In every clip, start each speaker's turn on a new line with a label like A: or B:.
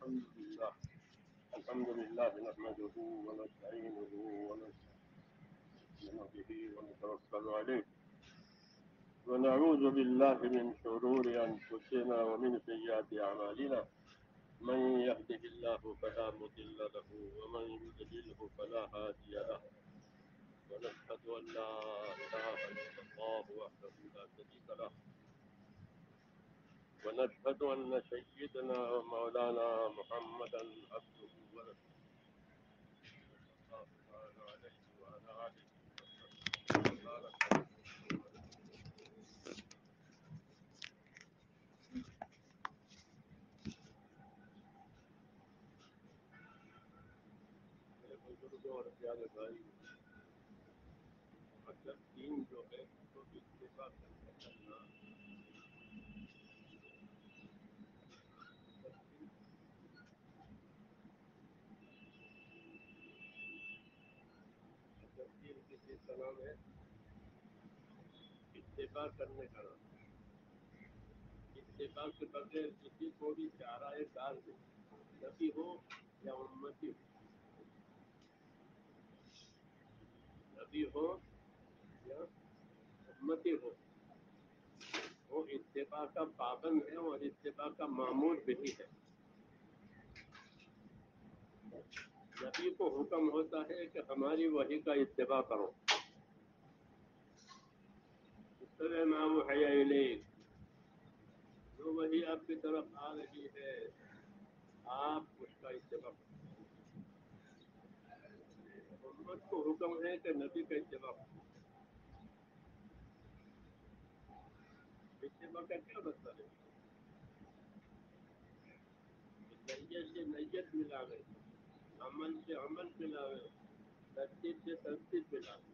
A: الحمد لله نحمده ونستعينه ونستعين به ونتوكل عليه ونعوذ بالله من شرور أنفسنا ومن سيئات أعمالنا من يهده الله فلا مضل له ومن يضلله فلا هادي له ونشهد أن لا إله إلا الله وحده لا شريك له ونشهد أن سيدنا ومولانا محمدا عبده ورسوله صلى الله عليه وعلى آله وصحبه وبارك میرے بزرگوں اور پیارے بھائی مطلب دین جو ہے اس کو بھی اتباع کرنے کرنا مطلب دین کسی کا نام ہے اتباع کرنے کا نام اتباع کے بغیر کسی کو بھی چارہ کار نہیں نبی ہو یا امتی ہو نبی ہو یا امتی ہو وہ اتباع کا پابند ہے اور اتباع کا معمول بھی ہے نبی کو حکم ہوتا ہے کہ ہماری وحی کا اتباع کرو اتبع ما اوحی الیک جو وحی آپ کی طرف آ رہی ہے آپ اس کا اتباع کرو امت کو حکم ہے کہ نبی کا اتباع کرو اتباع کا کیا مطلب ہے نیت سے نیت ملاوے عمل سے عمل ملاوے ترتیب سے ترتیب ملاوے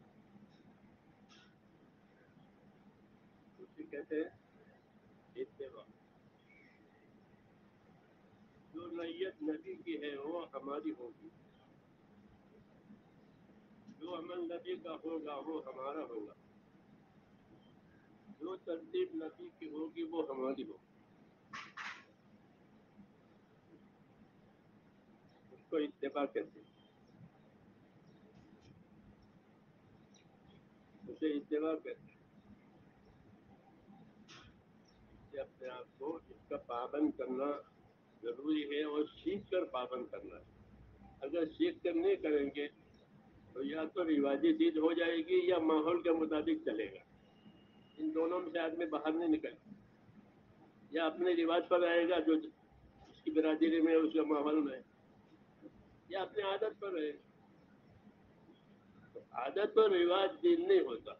A: اسی کہتے ہیں اتباع جو نیت نبی کی ہے وہ ہماری ہوگی جو عمل نبی کا ہوگا وہ ہمارا ہوگا جو ترتیب نبی کی ہوگی وہ ہماری ہوگی اس کو اتباع کہتے ہیں اسے اتباع کہتے ہیں اسے اپنے آپ کو اس کا پابند کرنا ضروری ہے اور سیکھ کر پابند کرنا ہے اگر سیکھ کر نہیں کریں گے تو یا تو رواجی چیز ہو جائے گی یا ماحول کے مطابق چلے گا ان دونوں میں سے آدمی باہر نہیں نکلے یا اپنے رواج پر رہے گا جو اس کی برادری میں اس کے ماحول میں یا اپنے عادت پر رہے گا تو عادت اور رواج دین نہیں ہوتا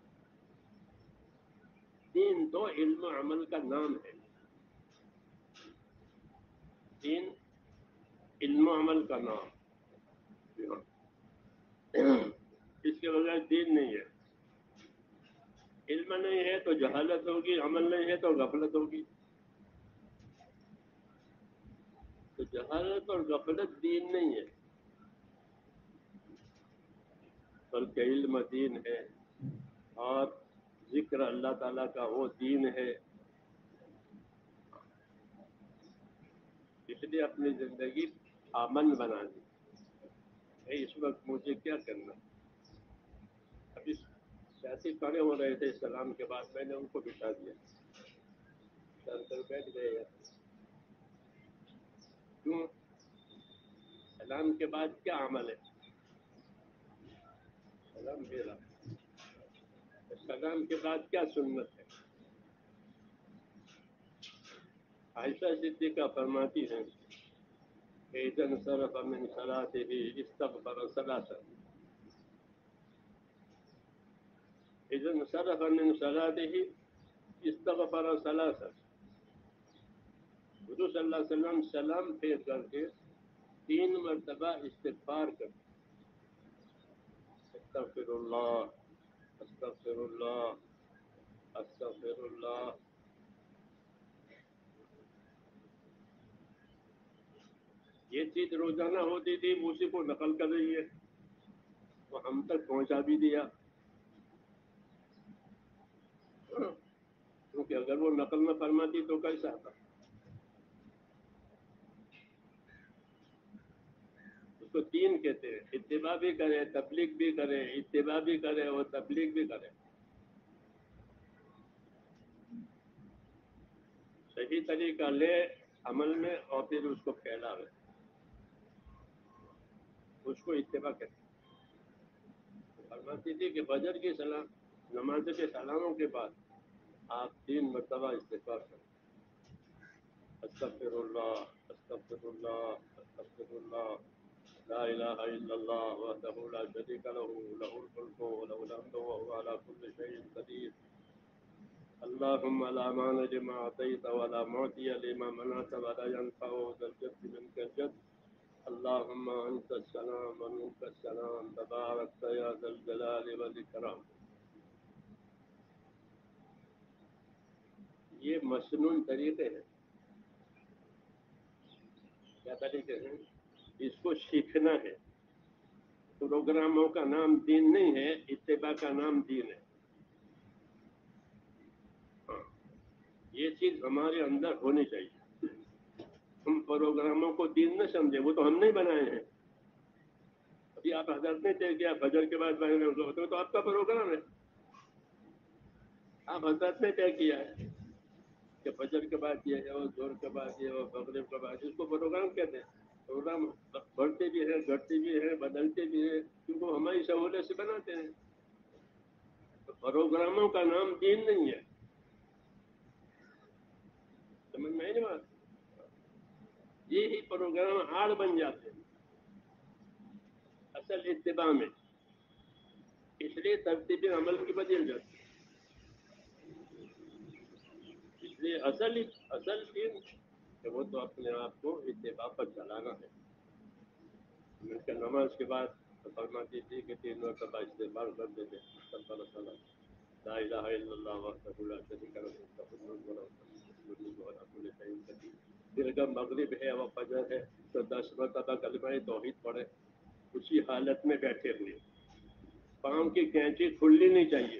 A: دین تو علم و عمل کا نام ہے دین علم و عمل کا نام اس کے بغیر دین نہیں ہے علم نہیں ہے تو جہالت ہوگی عمل نہیں ہے تو غفلت ہوگی تو جہالت اور غفلت دین نہیں ہے بلکہ علم دین ہے اور ذکر اللہ تعالیٰ کا وہ دین ہے اس لیے اپنی زندگی امن بنا دی اس وقت مجھے کیا کرنا ابھی سیاسی کھڑے ہو رہے تھے سلام کے بعد میں نے ان کو بٹھا دیا چل کر بیٹھ گئے کیوں سلام کے بعد کیا عمل ہے سلام میرا سلام کے بعد کیا سنت ہے عائشہ صدیقہ فرماتی ہیں کہ اذا انصرف من صلاته استغفر ثلاثا اذا انصرف من صلاته استغفر ثلاثا حضور صلی اللہ علیہ وسلم سلام پھیر کر کے 3 مرتبہ استغفار کرتے استغفر اللہ استغفر اللہ استغفر اللہ یہ چیز روزانہ ہوتی تھی اسی کو نقل کر رہی ہے تو ہم تک پہنچا بھی دیا کیونکہ اگر وہ نقل نہ فرماتی تو کیسا تھا کو دین کہتے ہیں. اتباع بھی کرے, تبلیغ بھی کرے, اتباع بھی کرے اور تبلیغ بھی کرے. صحیح طریقہ لے عمل میں اور پھر اس کو پھیلاوے, اس کو اتباع کہتے ہیں. فرماتی تھی کہ فجر کی نماز کے سلاموں کے بعد آپ 3 مرتبہ استغفار کریں. استغفر اللہ, استغفر اللہ, استغفر اللہ, لا الہ الا اللہ وحدہ لا شریک لہ لہ الملک وله الحمد وهو على كل شيء قدیر. اللهم لا مانع لما اعطيت ولا معطي لما منعت ولا ينفع ذا الجد منك الجد. اللهم انت السلام ومنك السلام تبارك يا ذا الجلال والاکرام. یہ مسنون طریقے ہیں. کیا طریقے ہیں؟ اس کو سیکھنا ہے. پروگراموں کا نام دین نہیں ہے, اتباع کا نام دین ہے. یہ چیز ہمارے اندر ہونی چاہیے. ہم پروگراموں کو دین نہ سمجھیں, وہ تو ہم نہیں بنائے ہیں. ابھی آپ حضرت نے طے کیا فجر کے بعد تو آپ کا پروگرام ہے. آپ حضرت نے طے کیا ہے کہ فجر کے بعد یہ ہے اور زور کے بعد یہ اور مغرب کے بعد, اس کو پروگرام کہتے ہیں. پروگرام بڑھتے بھی ہیں, گھٹتے بھی ہیں, بدلتے بھی ہیں, کیونکہ ہماری سہولت سے بناتے ہیں. تو پروگراموں کا نام دین نہیں ہے. سمجھ میں نہیں بات؟ یہی پروگرام آڑ بن جاتے ہیں اصل اتباع میں. اس لیے ترتیب عمل کی بدل جاتی ہے. اس لیے اصل دین کہ وہ تو اپنے آپ کو اتباع پر چلانا ہے. مل کر نماز کے بعد فرماتی تھی کہ 3 مرتبہ استغفار کر دیتے. استغفر اللہ, لا الہ الا اللہ وحدہ لا شریک لہ لہ الملک وله الحمد وهو على كل شيء قدیر. پھر اگر مغرب ہے اور فجر ہے تو 10 مرتبہ کلمہ توحید پڑھے, اسی حالت میں بیٹھے ہوئے. پاؤں کی کینچی کھلنی نہیں چاہیے,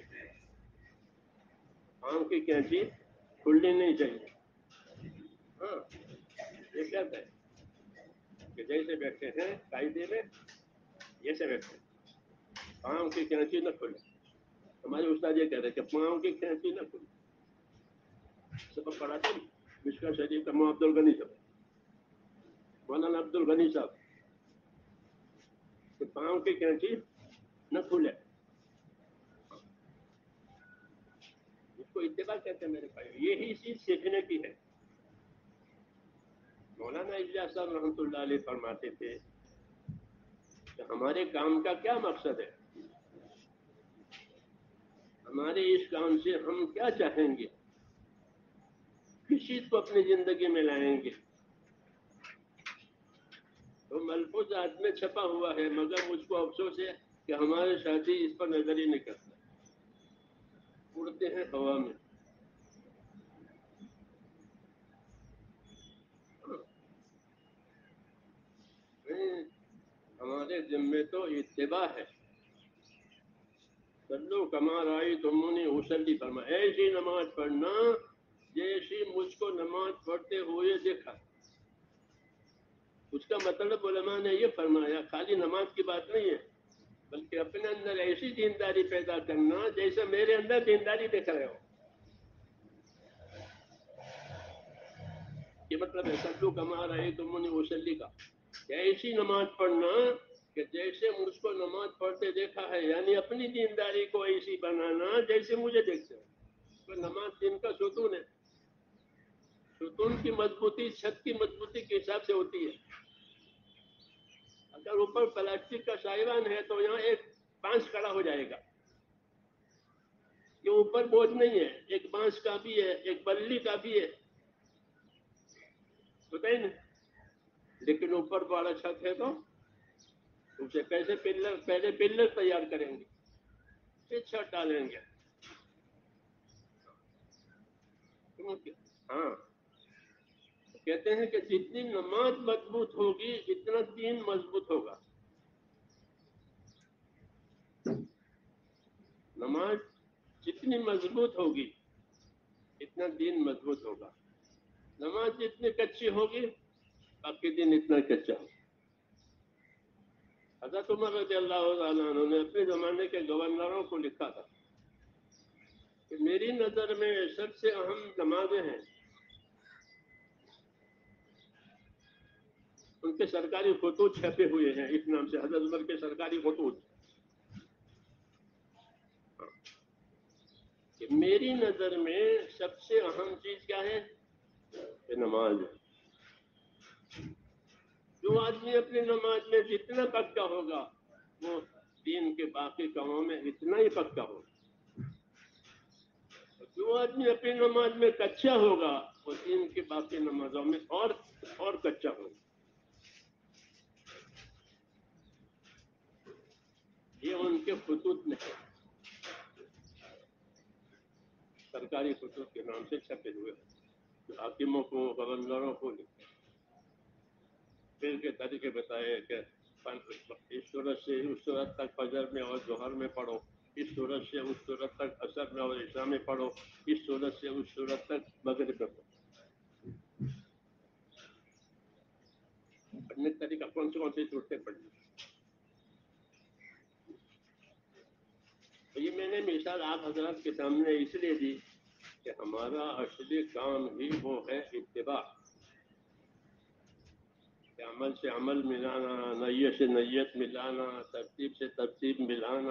A: پاؤں کی کینچی کھلنی نہیں چاہیے. ہاں, یہ کہتا ہے کہ جیسے بیٹھے ہیں قاعدے میں جیسے بیٹھے ہیں, پاؤں کی کینچی نہ کھلے. ہمارے استاد یہ کہہ رہے کہ پاؤں کی کینچی نہ کھلے. سبق پڑھاتے ہیں مشکل شریف کا مولانا عبد الغنی صاحب, مولانا عبد الغنی صاحب, کہ پاؤں کی کینچی نہ کھلے. اس کو اتباع کہتے ہیں میرے بھائی. یہی چیز سیکھنے کی ہے. مولانا الیاس صاحب رحمۃ اللہ علیہ فرماتے تھے کہ ہمارے کام کا کیا مقصد ہے, ہمارے اس کام سے ہم کیا چاہیں گے, کس چیز کو اپنی زندگی میں لائیں گے. تو ملفوظات میں چھپا ہوا ہے, مگر مجھ کو افسوس ہے کہ ہمارے ساتھی اس پر نظر ہی نہیں کرتے, اڑتے ہیں ہوا میں. ہمارے ذمے تو اتباع ہے. صلو کما رأیتمونی اصلی, فرما ایسی نماز پڑھنا جیسی مجھ کو نماز پڑھتے ہوئے دیکھا. اس کا مطلب علماء نے یہ فرمایا خالی نماز کی بات نہیں ہے, بلکہ اپنے اندر ایسی دینداری پیدا کرنا جیسے میرے اندر دینداری دیکھ رہے ہو. یہ مطلب ہے صلو کما رأیتمونی اصلی کا, ایسی نماز پڑھنا کہ جیسے مجھ کو نماز پڑھتے دیکھا ہے, یعنی اپنی دینداری کو ایسی بنانا جیسے مجھے دیکھتے ہو. تو نماز دین کا ستون ہے. ستون کی مضبوطی چھت کی مضبوطی کے حساب سے ہوتی ہے. اگر اوپر پلاسٹک کا سائبان ہے تو یہاں ایک بانس کھڑا ہو جائے گا. یہ اوپر بوجھ نہیں ہے, ایک بانس کا بھی ہے, ایک بلی کا بھی ہے, ہوتا ہے نا. لیکن اوپر بڑا چھت ہے تو اسے کیسے پہلے پلر تیار کریں گے, پھر چھت ڈالیں گے. ہاں, کہتے ہیں کہ جتنی نماز مضبوط ہوگی اتنا دین مضبوط ہوگا. نماز جتنی مضبوط ہوگی اتنا دین مضبوط ہوگا. نماز جتنی کچی ہوگی باقی دین اتنا کچا ہوگا. حضرت عمر رضی اللہ عنہ انہوں نے اپنے زمانے کے گورنروں کو لکھا تھا کہ میری نظر میں سب سے اہم نمازیں ہیں، ان کے سرکاری خطوط چھپے ہوئے ہیں اس نام سے، حضرت عمر کے سرکاری خطوط، کہ میری نظر میں سب سے اہم چیز کیا ہے؟ کہ نماز ہے۔ جو آدمی اپنی نماز میں جتنا پکا ہوگا وہ دین کے باقی کاموں میں اتنا ہی پکا ہوگا، جو آدمی اپنی نماز میں کچا ہوگا وہ دین کے باقی نمازوں میں اور کچا ہوگا۔ یہ ان کے خطوط میں ہے، سرکاری خطوط کے نام سے چھپے ہوئے جو حاکموں کو گورنروں کو لکھے، پھر کے طریقے بتائے کہ اس صورت سے اس صورت تک فجر میں اور ظہر میں پڑھو، اس صورت سے اس صورت تک عصر میں اور عشاء میں پڑھو، اس صورت سے اس صورت تک مغرب میں پڑھو۔ پڑھنے کا طریقہ کون سی صورتیں پڑھنی؟ تو یہ میں نے مثال آپ حضرات کے سامنے اس لیے دی کہ ہمارا اصلی کام ہی وہ ہے اتباع، کہ عمل سے عمل ملانا، نیت سے نیت ملانا، ترتیب سے ترتیب ملانا،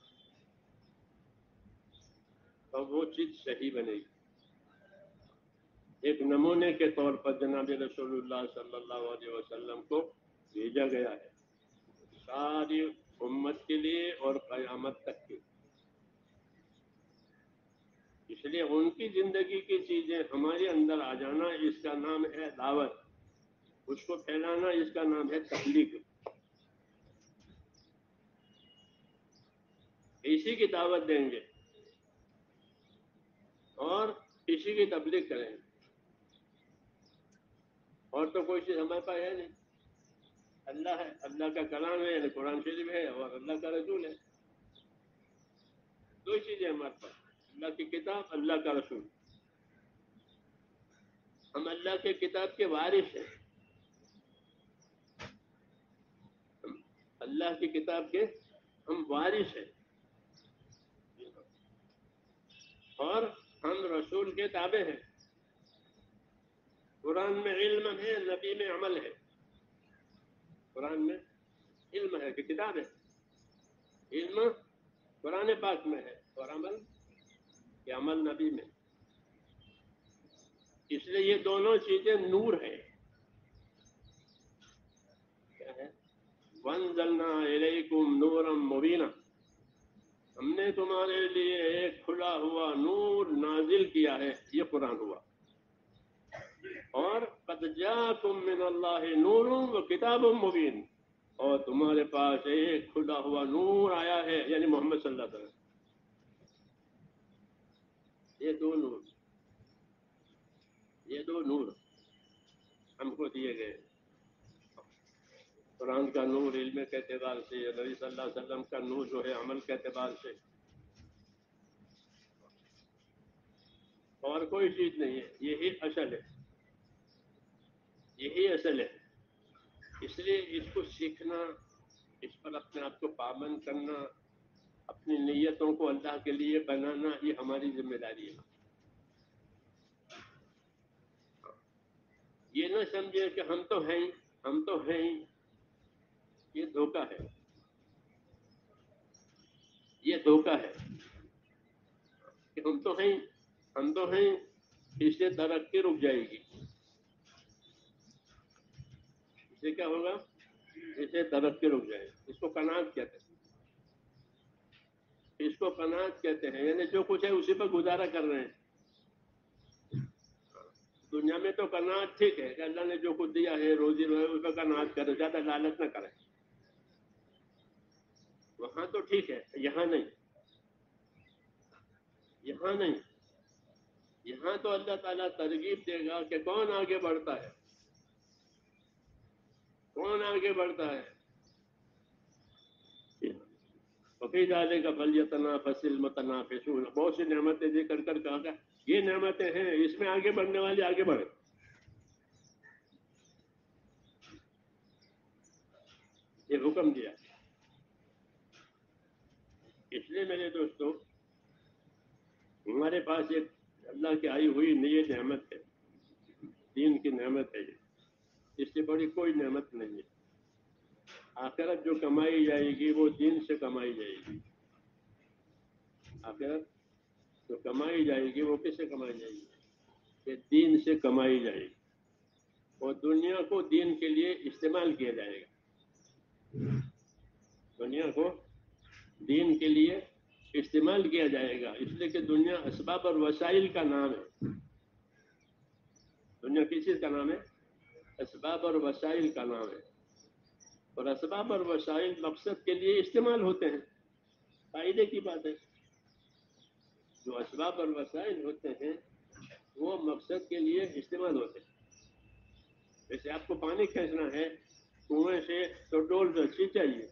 A: تو وہ چیز صحیح بنے گی۔ ایک نمونے کے طور پر جناب رسول اللہ صلی اللہ علیہ وسلم کو بھیجا گیا ہے ساری امت کے لیے اور قیامت تک کے، اس لیے ان کی زندگی کی چیزیں ہمارے اندر آ جانا اس کا نام ہے دعوت، اس کو پھیلانا اس کا نام ہے تبلیغ۔ اسی کی دعوت دیں گے اور اسی کی تبلیغ کریں گے، اور تو کوئی چیز ہمارے پاس ہے نہیں۔ اللہ ہے، اللہ کا کلام ہے یعنی قرآن شریف ہے، اور اللہ کا رسول ہے، دو ہی چیزیں ہمارے پاس، اللہ کی کتاب، اللہ کا رسول۔ ہم اللہ کے کتاب کے وارث ہیں، اللہ کی کتاب کے ہم وارث ہیں، اور ہم رسول کے تابع ہیں۔ قرآن میں علم ہے، نبی میں عمل ہے۔ قرآن میں علم ہے کہ کتاب ہے، علم قرآن پاک میں ہے اور عمل کہ عمل نبی میں، اس لیے یہ دونوں چیزیں نور ہیں۔ کیا ہے؟ وَأَنزَلْنَا إِلَيْكُمْ نُورًا مُبِينًا، ہم نے تمہارے لیے ایک کھلا ہوا نور نازل کیا ہے، یہ قرآن ہوا، اور قَدْ جَاءَكُم مِّنَ اللَّهِ نُورٌ وَكِتَابٌ مُبِينٌ، اور تمہارے پاس ایک کھلا ہوا نور آیا ہے، یعنی محمد صلی اللہ علیہ وسلم۔ یہ دو نور ہم کو دیے گئے، قرآن کا نور علم کے اعتبار سے، نبی صلی اللہ علیہ وسلم کا نور جو ہے عمل کے اعتبار سے، اور کوئی چیز نہیں ہے، یہی اصل ہے، یہی اصل ہے۔ اس لیے اس کو سیکھنا، اس پر اپنے آپ کو پابند کرنا، اپنی نیتوں کو اللہ کے لیے بنانا، یہ ہماری ذمہ داری ہے۔ یہ نہ سمجھے کہ ہم تو ہیں، ہم تو ہیں، یہ دھوکہ ہے، یہ دھوکہ ہے کہ ہم تو ہیں، ہم تو ہیں، اس سے ترقی رک جائے گی۔ اس سے کیا ہوگا؟ اس سے ترقی رک جائے گی۔ اس کو قناعت کہتے ہیں، اس کو قناعت کہتے ہیں، یعنی جو کچھ ہے اسی پر گزارا کر رہے ہیں۔ دنیا میں تو قناعت ٹھیک ہے کہ اللہ نے جو کچھ دیا ہے، روزی اس پر قناعت کرے، زیادہ لالچ نہ کرے، وہاں تو ٹھیک ہے، یہاں نہیں، یہاں نہیں۔ یہاں تو اللہ تعالیٰ ترغیب دے گا کہ کون آگے بڑھتا ہے، کون آگے بڑھتا ہے۔ وفی ذالک فلیتنافس المتنافسون، بہت سی نعمتیں ذکر کر کہا کہ یہ نعمتیں ہیں، اس میں آگے بڑھنے والے آگے بڑھے۔ یہ حکم دیا لیے میرے دوستوں ہمارے پاس ایک اللہ کی آئی ہوئی نئی نعمت ہے، دین کی نعمت ہے، یہ اس سے بڑی کوئی نعمت نہیں ہے۔ آخرت جو کمائی جائے گی وہ دین سے کمائی جائے گی۔ آخرت جو کمائی جائے گی وہ کس سے کمائی جائے گی؟ کہ دین سے کمائی جائے گی، اور دنیا کو دین کے لیے استعمال کیا جائے گا۔ دنیا کو دین کے لیے استعمال کیا جائے گا، اس لیے کہ دنیا اسباب اور وسائل کا نام ہے۔ دنیا کس چیز کا نام ہے؟ اسباب اور وسائل کا نام ہے، اور اسباب اور وسائل مقصد کے لیے استعمال ہوتے ہیں، فائدے کی بات ہے۔ جو اسباب اور وسائل ہوتے ہیں وہ مقصد کے لیے استعمال ہوتے ہیں۔ جیسے آپ کو پانی کھینچنا ہے کنویں سے تو ڈول رسی چاہیے،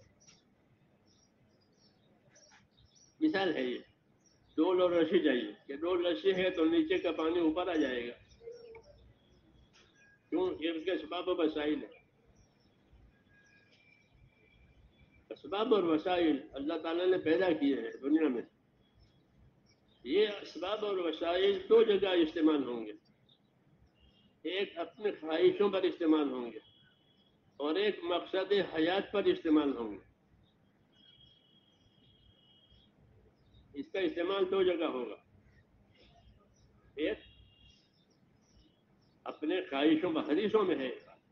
A: مثال ہے یہ، ڈول اور رسی چاہیے کہ ڈول رسی ہے تو نیچے کا پانی اوپر آ جائے گا، کیوں؟ یہ اس کے اسباب و وسائل ہے۔ اسباب اور وسائل اللہ تعالیٰ نے پیدا کیے ہیں دنیا میں۔ یہ اسباب اور وسائل دو جگہ استعمال ہوں گے، ایک اپنے خواہشوں پر استعمال ہوں گے اور ایک مقصد حیات پر استعمال ہوں گے۔ اس کا استعمال دو جگہ ہوگا، ایک اپنے خواہشوں پر، حدیثوں میں ہے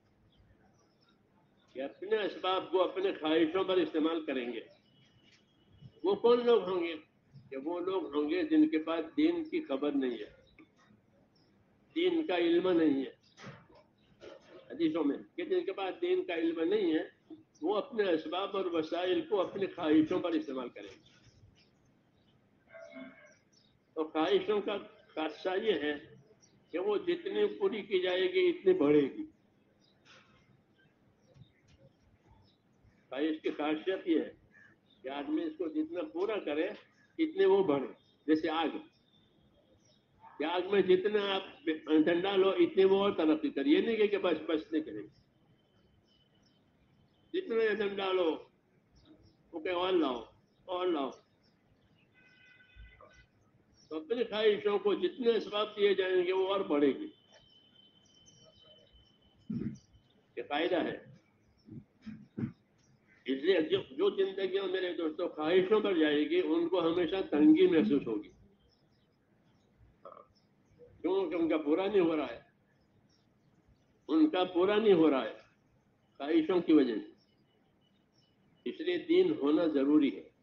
A: کہ اپنے اسباب کو اپنے خواہشوں پر استعمال کریں گے۔ وہ کون لوگ ہوں گے؟ کہ وہ لوگ ہوں گے جن کے پاس دین کی خبر نہیں ہے، دین کا علم نہیں ہے۔ حدیثوں میں کہ جن کے پاس دین کا علم نہیں ہے وہ اپنے اسباب اور وسائل کو اپنے خواہشوں پر استعمال کریں گے، اور خواہشوں کا خاصہ یہ ہے کہ وہ جتنی پوری کی جائے گی اتنی بڑھے گی۔ خواہش کی خاصیت یہ ہے کہ آدمی اس کو جتنا پورا کرے اتنے وہ بڑھے۔ جیسے آگ، کہ آگ میں جتنا آپ ایندھن ڈالو اتنے وہ اور ترقی کرے، یہ نہیں کہ بس نہیں کرے، جتنا ایندھن ڈالو اوکے اور لاؤ اور لاؤ۔ تو اپنی خواہشوں کو جتنے اسباب دیے جائیں گے وہ اور بڑھے گی۔ یہ فائدہ ہے۔ اس لیے جو زندگیوں میرے دوستوں خواہشوں پر جائے گی ان کو ہمیشہ تنگی محسوس ہوگی، کیونکہ ان کا پورا نہیں ہو رہا ہے، ان کا پورا نہیں ہو رہا ہے خواہشوں کی وجہ سے۔ اس لیے دین ہونا ضروری ہے،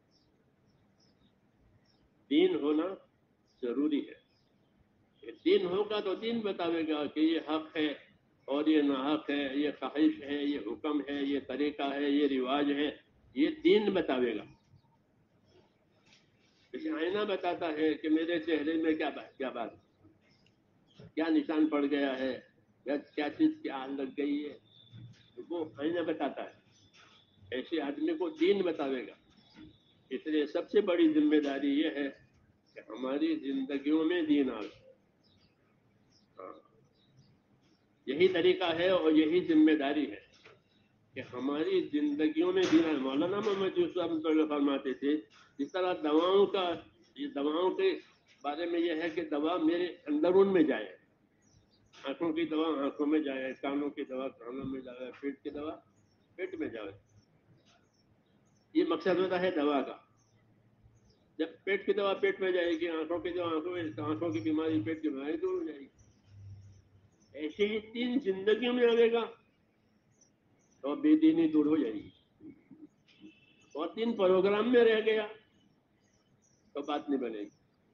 A: دین ہونا ضروری ہے۔ دین ہوگا تو دین بتاوے گا کہ یہ حق ہے اور یہ ناحق ہے، یہ خواہش ہے، یہ حکم ہے، یہ طریقہ ہے، یہ رواج ہے، یہ دین بتاوے گا۔ جیسے آئینہ بتاتا ہے کہ میرے چہرے میں کیا بات، کیا نشان پڑ گیا ہے، یا کیا چیز کیا لگ گئی ہے، وہ آئینہ بتاتا ہے۔ ایسے آدمی کو دین بتاوے گا۔ اس لیے سب سے بڑی ذمہ داری یہ ہے کہ ہماری زندگیوں میں دین آئے۔ یہی طریقہ ہے اور یہی ذمہ داری ہے کہ ہماری زندگیوں میں دین آئے۔ مولانا محمد یوسف رحمۃ اللہ فرماتے تھے جس طرح دواؤں کے بارے میں یہ ہے کہ دوا میرے اندرون میں جائے، آنکھوں کی دوا آنکھوں میں جائے، کانوں کی دوا کانوں میں جائے، پیٹ کی دوا پیٹ میں جائے، یہ مقصد ہوتا ہے دوا کا۔ جب پیٹ کی دوا پیٹ میں جائے گی، آنکھوں کی دوا آنکھوں میں، آنکھوں کی بیماری پیٹ کی بیماری دور ہو جائے گی۔ ایسے ہی دین زندگیوں میں آئے گا تو بے دینی دور ہو جائے گی، اور دین پروگرام میں رہ گیا تو بات نہیں بنے گی،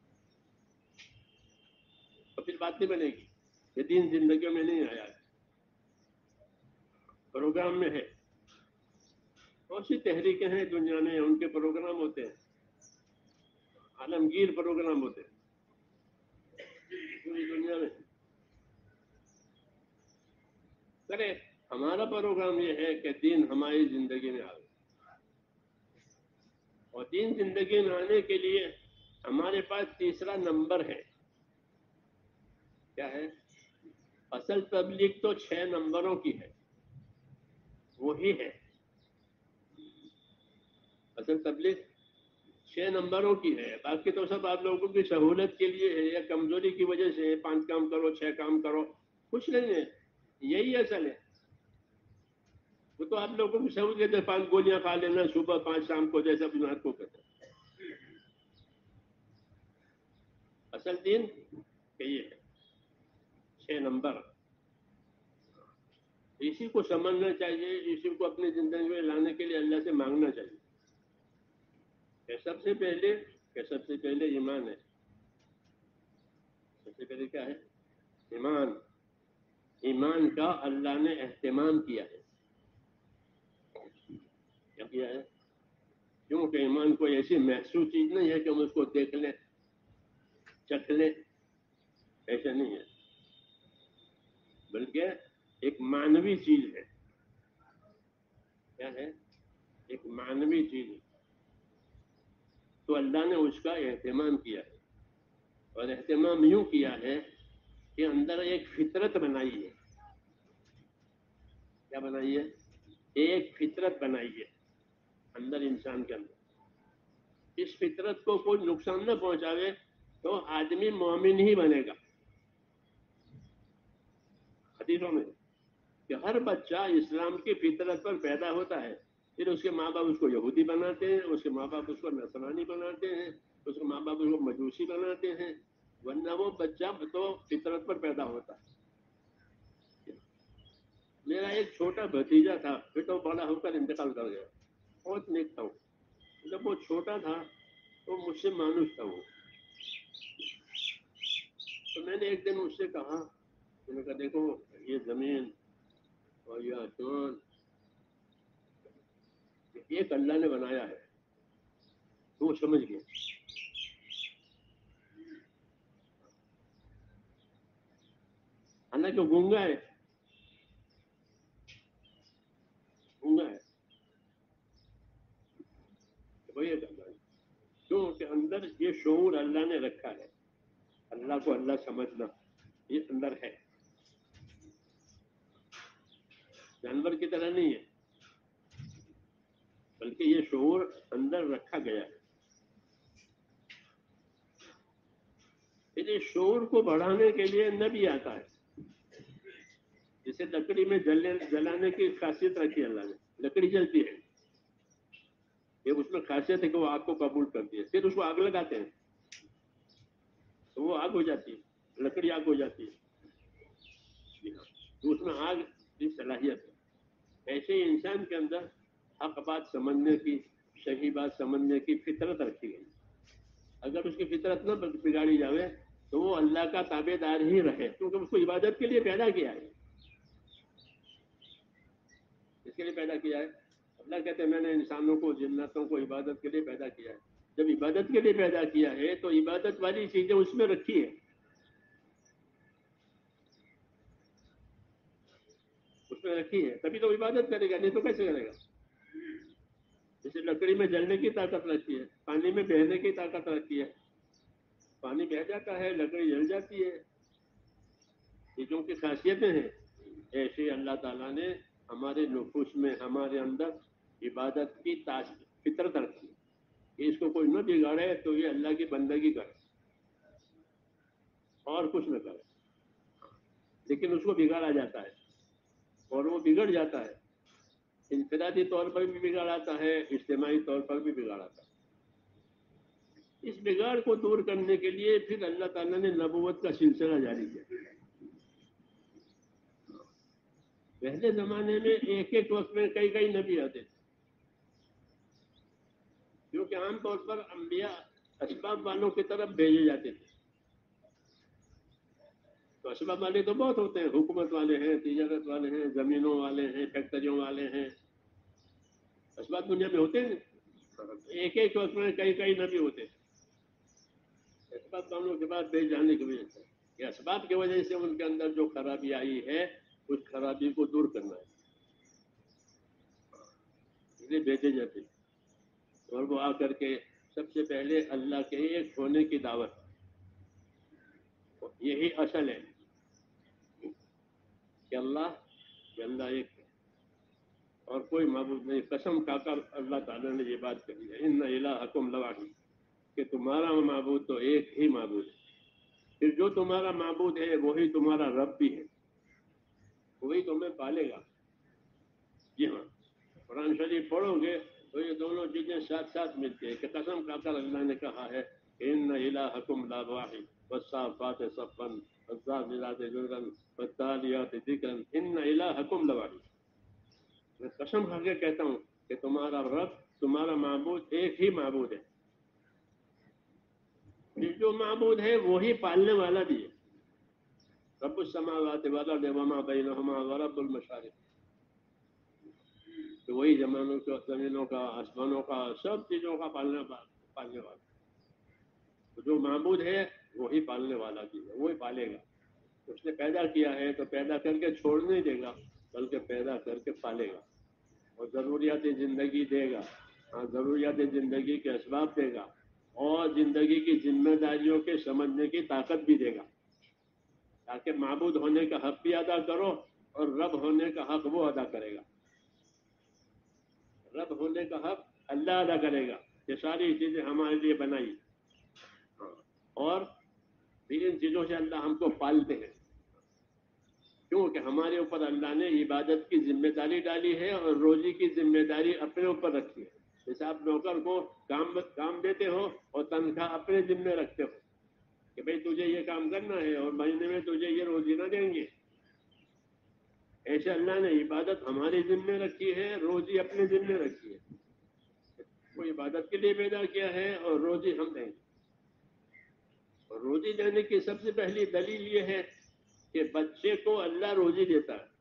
A: تو پھر بات نہیں بنے گی کہ دین زندگیوں میں نہیں آیا، پروگرام میں ہے۔ بہت سی تحریکیں ہیں دنیا میں، ان کے پروگرام ہوتے ہیں، عالمگیر پروگرام ہوتے ہیں پوری دنیا میں۔ کرے ہمارا پروگرام یہ ہے کہ دین ہماری زندگی میں آئے، اور دین زندگی میں آنے کے لیے ہمارے پاس تیسرا نمبر ہے۔ کیا ہے؟ اصل تبلیغ تو 6 نمبروں کی ہے، وہی ہے اصل تبلیغ 6 نمبروں کی ہے، باقی تو سب آپ لوگوں کی سہولت کے لیے ہے یا کمزوری کی وجہ سے 5 کام کرو 6 کام کرو، کچھ نہیں ہے، یہی اصل ہے۔ وہ تو آپ لوگوں کی سہولت ہے، 5 گولیاں کھا لینا صبح 5 شام کو، جیسا بیمار کو کہتے ہیں۔ اصل دین یہی ہے 6 نمبر، اسی کو سمجھنا چاہیے، اسی کو اپنی زندگی میں لانے کے لیے اللہ سے مانگنا چاہیے کہ سب سے پہلے ایمان ہے۔ سب سے پہلے کیا ہے؟ ایمان۔ ایمان کا اللہ نے اہتمام کیا ہے۔ کیا کیا ہے؟ کیونکہ ایمان کوئی ایسی محسوس چیز نہیں ہے کہ ہم اس کو دیکھ لیں چکھ لیں، ایسا نہیں ہے، بلکہ ایک معنوی چیز ہے۔ کیا ہے؟ ایک معنوی چیز ہے، تو اللہ نے اس کا اہتمام کیا ہے، اور اہتمام یوں کیا ہے کہ اندر ایک فطرت بنائی ہے۔ کیا بنائی ہے؟ ایک فطرت بنائی ہے اندر انسان کے اندر۔ اس فطرت کو کوئی نقصان نہ پہنچاوے تو آدمی مومن ہی بنے گا۔ حدیثوں میں کہ ہر بچہ اسلام کی فطرت پر پیدا ہوتا ہے، پھر اس کے ماں باپ اس کو یہودی بناتے ہیں، اس کے ماں باپ اس کو نصرانی بناتے ہیں، اس کے ماں باپ اس کو مجوسی بناتے ہیں، ورنہ وہ بچہ تو فطرت پر پیدا ہوتا ہے۔ میرا ایک چھوٹا بھتیجا تھا، پھر تو بڑا ہو کر انتقال کر گیا، بہت نیک تھا وہ۔ جب وہ چھوٹا تھا تو مجھ سے مانوس تھا وہ، تو میں نے ایک دن اس سے کہا، میں نے کہا دیکھو یہ زمین اور یہ آسمان ایک اللہ نے بنایا ہے، تو وہ سمجھ گیا۔ حالانکہ گونگا ہے، گونگا ہے، وہی ایک اللہ ہے، کیونکہ اندر یہ شعور اللہ نے رکھا ہے، اللہ کو اللہ سمجھنا یہ اندر ہے، جانور کی طرح نہیں ہے، بلکہ یہ شعور اندر رکھا گیا ہے۔ اس شعور کو بڑھانے کے لیے نبی آتا ہے، جسے لکڑی میں جلانے کی خاصیت رکھی اللہ نے، لکڑی جلتی ہے، یہ اس میں خاصیت ہے کہ وہ آگ کو قبول کرتی ہے، پھر اس کو آگ لگاتے ہیں تو وہ آگ ہو جاتی ہے، لکڑی آگ ہو جاتی ہے، تو اس میں آگ کی صلاحیت ہے۔ ایسے ہی انسان کے اندر حق بات سمجھنے کی، صحیح بات سمجھنے کی فطرت رکھی گئی، اگر اس کی فطرت نہ بگاڑی جاوے تو وہ اللہ کا تابع دار ہی رہے، کیونکہ اس کو عبادت کے لیے پیدا کیا ہے۔ اس کے لیے پیدا کیا ہے، اللہ کہتے ہیں میں نے انسانوں کو جناتوں کو عبادت کے لیے پیدا کیا ہے۔ جب عبادت کے لیے پیدا کیا ہے تو عبادت والی چیزیں اس میں رکھی ہے، اس میں رکھی ہے، تبھی تو عبادت کرے گا، نہیں تو کیسے کرے گا؟ جیسے لکڑی میں جلنے کی طاقت رکھی ہے، پانی میں بہنے کی طاقت رکھی ہے، پانی بہ جاتا ہے، لکڑی جل جاتی ہے، چیزوں کی خاصیتیں ہیں۔ ایسے اللہ تعالیٰ نے ہمارے نفوس میں، ہمارے اندر عبادت کی فطرت رکھی ہے کہ اس کو کوئی نہ بگاڑے تو یہ اللہ کی بندگی کرے اور کچھ نہ کرے، لیکن اس کو بگاڑا جاتا ہے اور وہ بگڑ جاتا ہے، انفرادی طور پر بھی بگاڑاتا ہے، اجتماعی طور پر بھی بگاڑاتا ہے۔ اس بگاڑ کو دور کرنے کے لیے پھر اللہ تعالیٰ نے نبوت کا سلسلہ جاری کیا۔ پہلے زمانے میں ایک ایک وقت میں کئی کئی نبی آتے تھے، کیونکہ عام طور پر انبیاء اسباب والوں کی طرف بھیجے جاتے تھے، تو اسباب والے تو بہت ہوتے ہیں، حکومت والے ہیں، تجارت والے ہیں، زمینوں والے ہیں، فیکٹریوں والے ہیں، اسباب دنیا میں ہوتے ہیں، ایک ایک وقت میں کئی کئی نبی ہوتے ہیں، اسباب والوں کے بعد بھیج جانے کی وجہ سے، کہ اسباب کی وجہ سے ان کے اندر جو خرابی آئی ہے اس خرابی کو دور کرنا ہے، اس لیے بھیجے جاتے ہیں، اور وہ آ کر کے سب سے پہلے اللہ کے ایک ہونے کی دعوت، یہی اصل ہے کہ اللہ ایک ہے اور کوئی معبود نہیں۔ قسم کھا کر اللہ تعالیٰ نے یہ بات کہی ہے، ان الہکم لواحد، کہ تمہارا معبود تو ایک ہی معبود ہے، پھر جو تمہارا معبود ہے وہی تمہارا رب بھی ہے، وہی تمہیں پالے گا۔ جی ہاں، قرآن شریف پڑھو گے تو یہ دونوں چیزیں ساتھ ساتھ ملتی ہیں کہ قسم کھا کر اللہ نے کہا ہے ان الہکم لا واحد والصافات صفا والزاجرات زجرا والتالیات ذکرا ان الہکم لواحد۔ میں قسم کھا کے کہتا ہوں کہ تمہارا رب، تمہارا معبود ایک ہی معبود ہے، پھر جو معبود ہے وہی پالنے والا بھی ہے۔ رب السماوات والارض وما بینہما ورب المشارق، کہ وہی زمانوں کا، زمینوں کا، آسمانوں کا، سب چیزوں کا پالنے والا۔ جو معبود ہے وہی پالنے والا بھی ہے، وہی پالے گا۔ اس نے پیدا کیا ہے تو پیدا کر کے چھوڑ نہیں دے گا، بلکہ پیدا کر کے پالے گا اور ضروریات زندگی دے گا۔ ہاں، ضروریات زندگی کے اسباب دے گا اور زندگی کی ذمہ داریوں کے سمجھنے کی طاقت بھی دے گا، تاکہ معبود ہونے کا حق بھی ادا کرو اور رب ہونے کا حق وہ ادا کرے گا۔ رب ہونے کا حق اللہ ادا کرے گا، یہ ساری چیزیں ہمارے لیے بنائی، اور پھر ان چیزوں سے اللہ ہم کو پالتے ہیں، کیونکہ ہمارے اوپر اللہ نے عبادت کی ذمہ داری ڈالی ہے اور روزی کی ذمہ داری اپنے اوپر رکھی ہے۔ جیسے آپ نوکر کو کام دیتے ہو اور تنخواہ اپنے ذمہ رکھتے ہو کہ بھئی تجھے یہ کام کرنا ہے اور مہینے میں تجھے یہ روزی نہ دیں گے، ایسے اللہ نے عبادت ہمارے ذمہ رکھی ہے، روزی اپنے ذمہ رکھی ہے۔ وہ عبادت کے لیے پیدا کیا ہے اور روزی ہم دیں گے۔ اور روزی دینے کی سب سے پہلی دلیل یہ ہے کہ بچے کو اللہ روزی دیتا ہے۔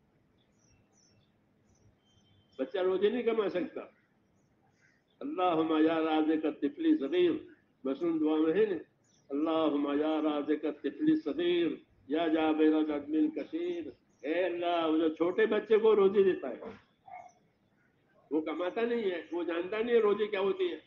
A: بچہ روزی نہیں کما سکتا۔ اللہم یا رازق الطفل صغیر، مسنون دعا میں ہے نا، اللہم یا رازق الطفل صغیر یا جابر العدم کثیر، اے اللہ وہ جو چھوٹے بچے کو روزی دیتا ہے، وہ کماتا نہیں ہے، وہ جانتا نہیں ہے روزی کیا ہوتی ہے،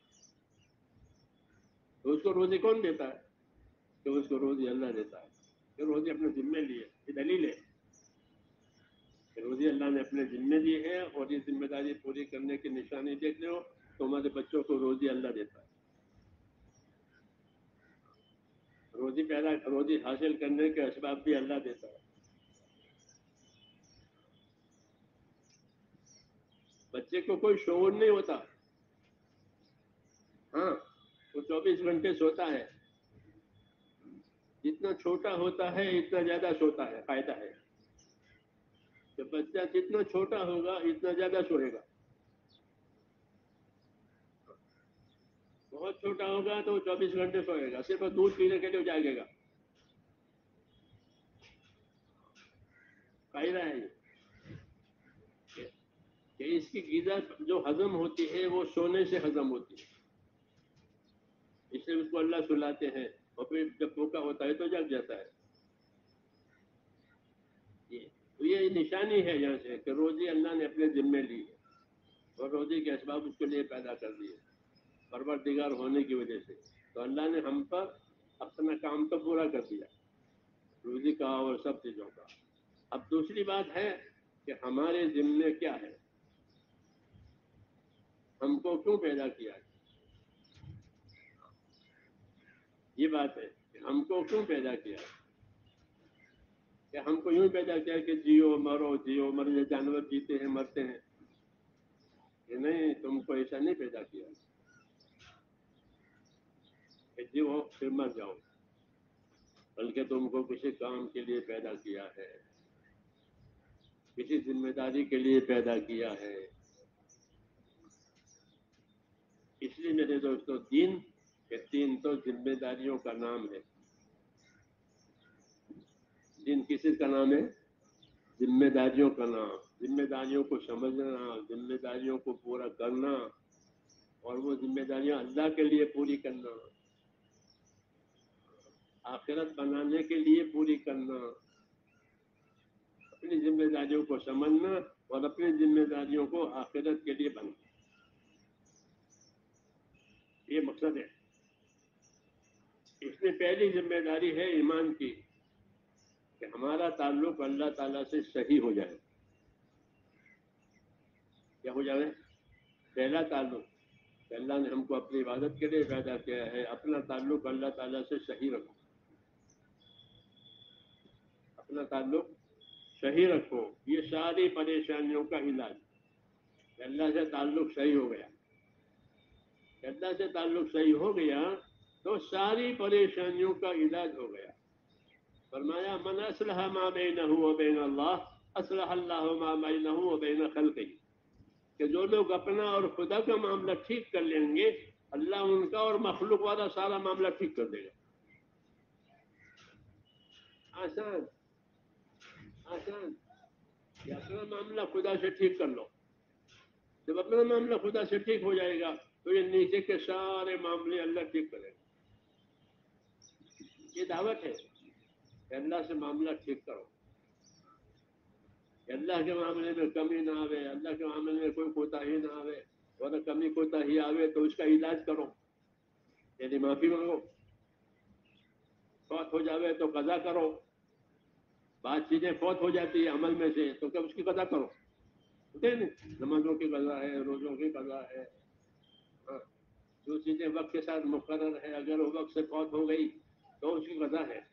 A: تو اس کو روزی کون دیتا ہے؟ تو اس کو روزی اللہ دیتا ہے، کہ روزی اپنے ذمے لیے، یہ دلیل ہے کہ روزی اللہ نے اپنے ذمے دی ہے، اور یہ ذمہ داری پوری کرنے کی نشانی دیکھ لو تو ہمارے بچوں کو روزی اللہ دیتا ہے۔ روزی حاصل کرنے کے اسباب بھی اللہ دیتا ہے۔ بچے کو کوئی شعور نہیں ہوتا، ہاں وہ 24 گھنٹے سوتا ہے، جتنا چھوٹا ہوتا ہے اتنا زیادہ سوتا ہے، فائدہ ہے کہ بچہ جتنا چھوٹا ہوگا اتنا زیادہ سوئے گا، بہت چھوٹا ہوگا تو 24 گھنٹے سوئے گا، صرف دودھ پینے کے لیے جاگے گا، فائدہ ہے یہ کہ اس کی غذا جو ہضم ہوتی ہے وہ سونے سے ہضم ہوتی ہے، اس لیے اس کو اللہ سلاتے ہیں، اور پھر جب بھوکا ہوتا ہے تو جاگ جاتا ہے۔ تو یہ نشانی ہے یہاں سے کہ روزی اللہ نے اپنے ذمے لی ہے، اور روزی کے اسباب اس کے لیے پیدا کر دیے پروردگار ہونے کی وجہ سے، تو اللہ نے ہم پر اپنا کام تو پورا کر دیا، روزی کا اور سب چیزوں کا۔ اب دوسری بات ہے کہ ہمارے ذمے کیا ہے، ہم کو کیوں پیدا کیا ہے، یہ بات ہے کہ ہم کو کیوں پیدا کیا ہے، کہ ہم کو یوں پیدا کیا کہ جیو مرو جیو مر، یہ جانور جیتے ہیں مرتے ہیں، کہ نہیں، تم کو ایسا نہیں پیدا کیا کہ جیو پھر مر جاؤ، بلکہ تم کو کسی کام کے لیے پیدا کیا ہے، کسی ذمہ داری کے لیے پیدا کیا ہے۔ اس لیے میرے دوستوں، دین کہ دین تو ذمہ داریوں کا نام ہے۔ دین کسی کا نام ہے؟ ذمہ داریوں کا نام، ذمہ داریوں کو سمجھنا، ذمہ داریوں کو پورا کرنا، اور وہ ذمہ داریاں اللہ کے لیے پوری کرنا، آخرت بنانے کے لیے پوری کرنا، اپنی ذمہ داریوں کو سمجھنا اور اپنی ذمہ داریوں کو آخرت کے لیے بننا، یہ مقصد ہے۔ اس میں پہلی ذمہ داری ہے ایمان کی، کہ ہمارا تعلق اللہ تعالیٰ سے صحیح ہو جائے۔ کیا ہو جائے؟ پہلا تعلق کہ اللہ نے ہم کو اپنی عبادت کے لیے پیدا کیا ہے. اپنا تعلق اللہ تعالیٰ سے صحیح رکھو، اپنا تعلق صحیح رکھو. یہ ساری پریشانیوں کا علاج کہ اللہ سے تعلق صحیح ہو گیا. کہ اللہ سے تعلق صحیح ہو گیا تو ساری پریشانیوں کا علاج ہو گیا. فرمایا من اصلح ما بینہ و بین اللہ اصلح اللہ ما بینہ و بین خلقہ، کہ جو لوگ اپنا اور خدا کا معاملہ ٹھیک کر لیں گے اللہ ان کا اور مخلوق والا سارا معاملہ ٹھیک کر دے گا. آسان آسان. یہ اپنا معاملہ خدا سے ٹھیک کر لو. جب اپنا معاملہ خدا سے ٹھیک ہو جائے گا تو یہ نیچے کے سارے معاملے اللہ ٹھیک کرے گا. یہ دعوت ہے کہ اللہ سے معاملہ ٹھیک کرو، کہ اللہ کے معاملے میں کمی نہ آوے، اللہ کے معاملے میں کوئی کوتاہی نہ آوے، اور اگر کمی کوتاہی آوے تو اس کا علاج کرو، یعنی معافی مانگو. فوت ہو جاوے تو قضا کرو. بعض چیزیں فوت ہو جاتی ہے عمل میں سے تو کیا اس کی قضا کرو. نمازوں کی قضا ہے، روزوں کی قضا ہے. ہاں، جو چیزیں وقت کے ساتھ مقرر ہے اگر وہ وقت سے فوت ہو گئی تو اس کی قضا ہے.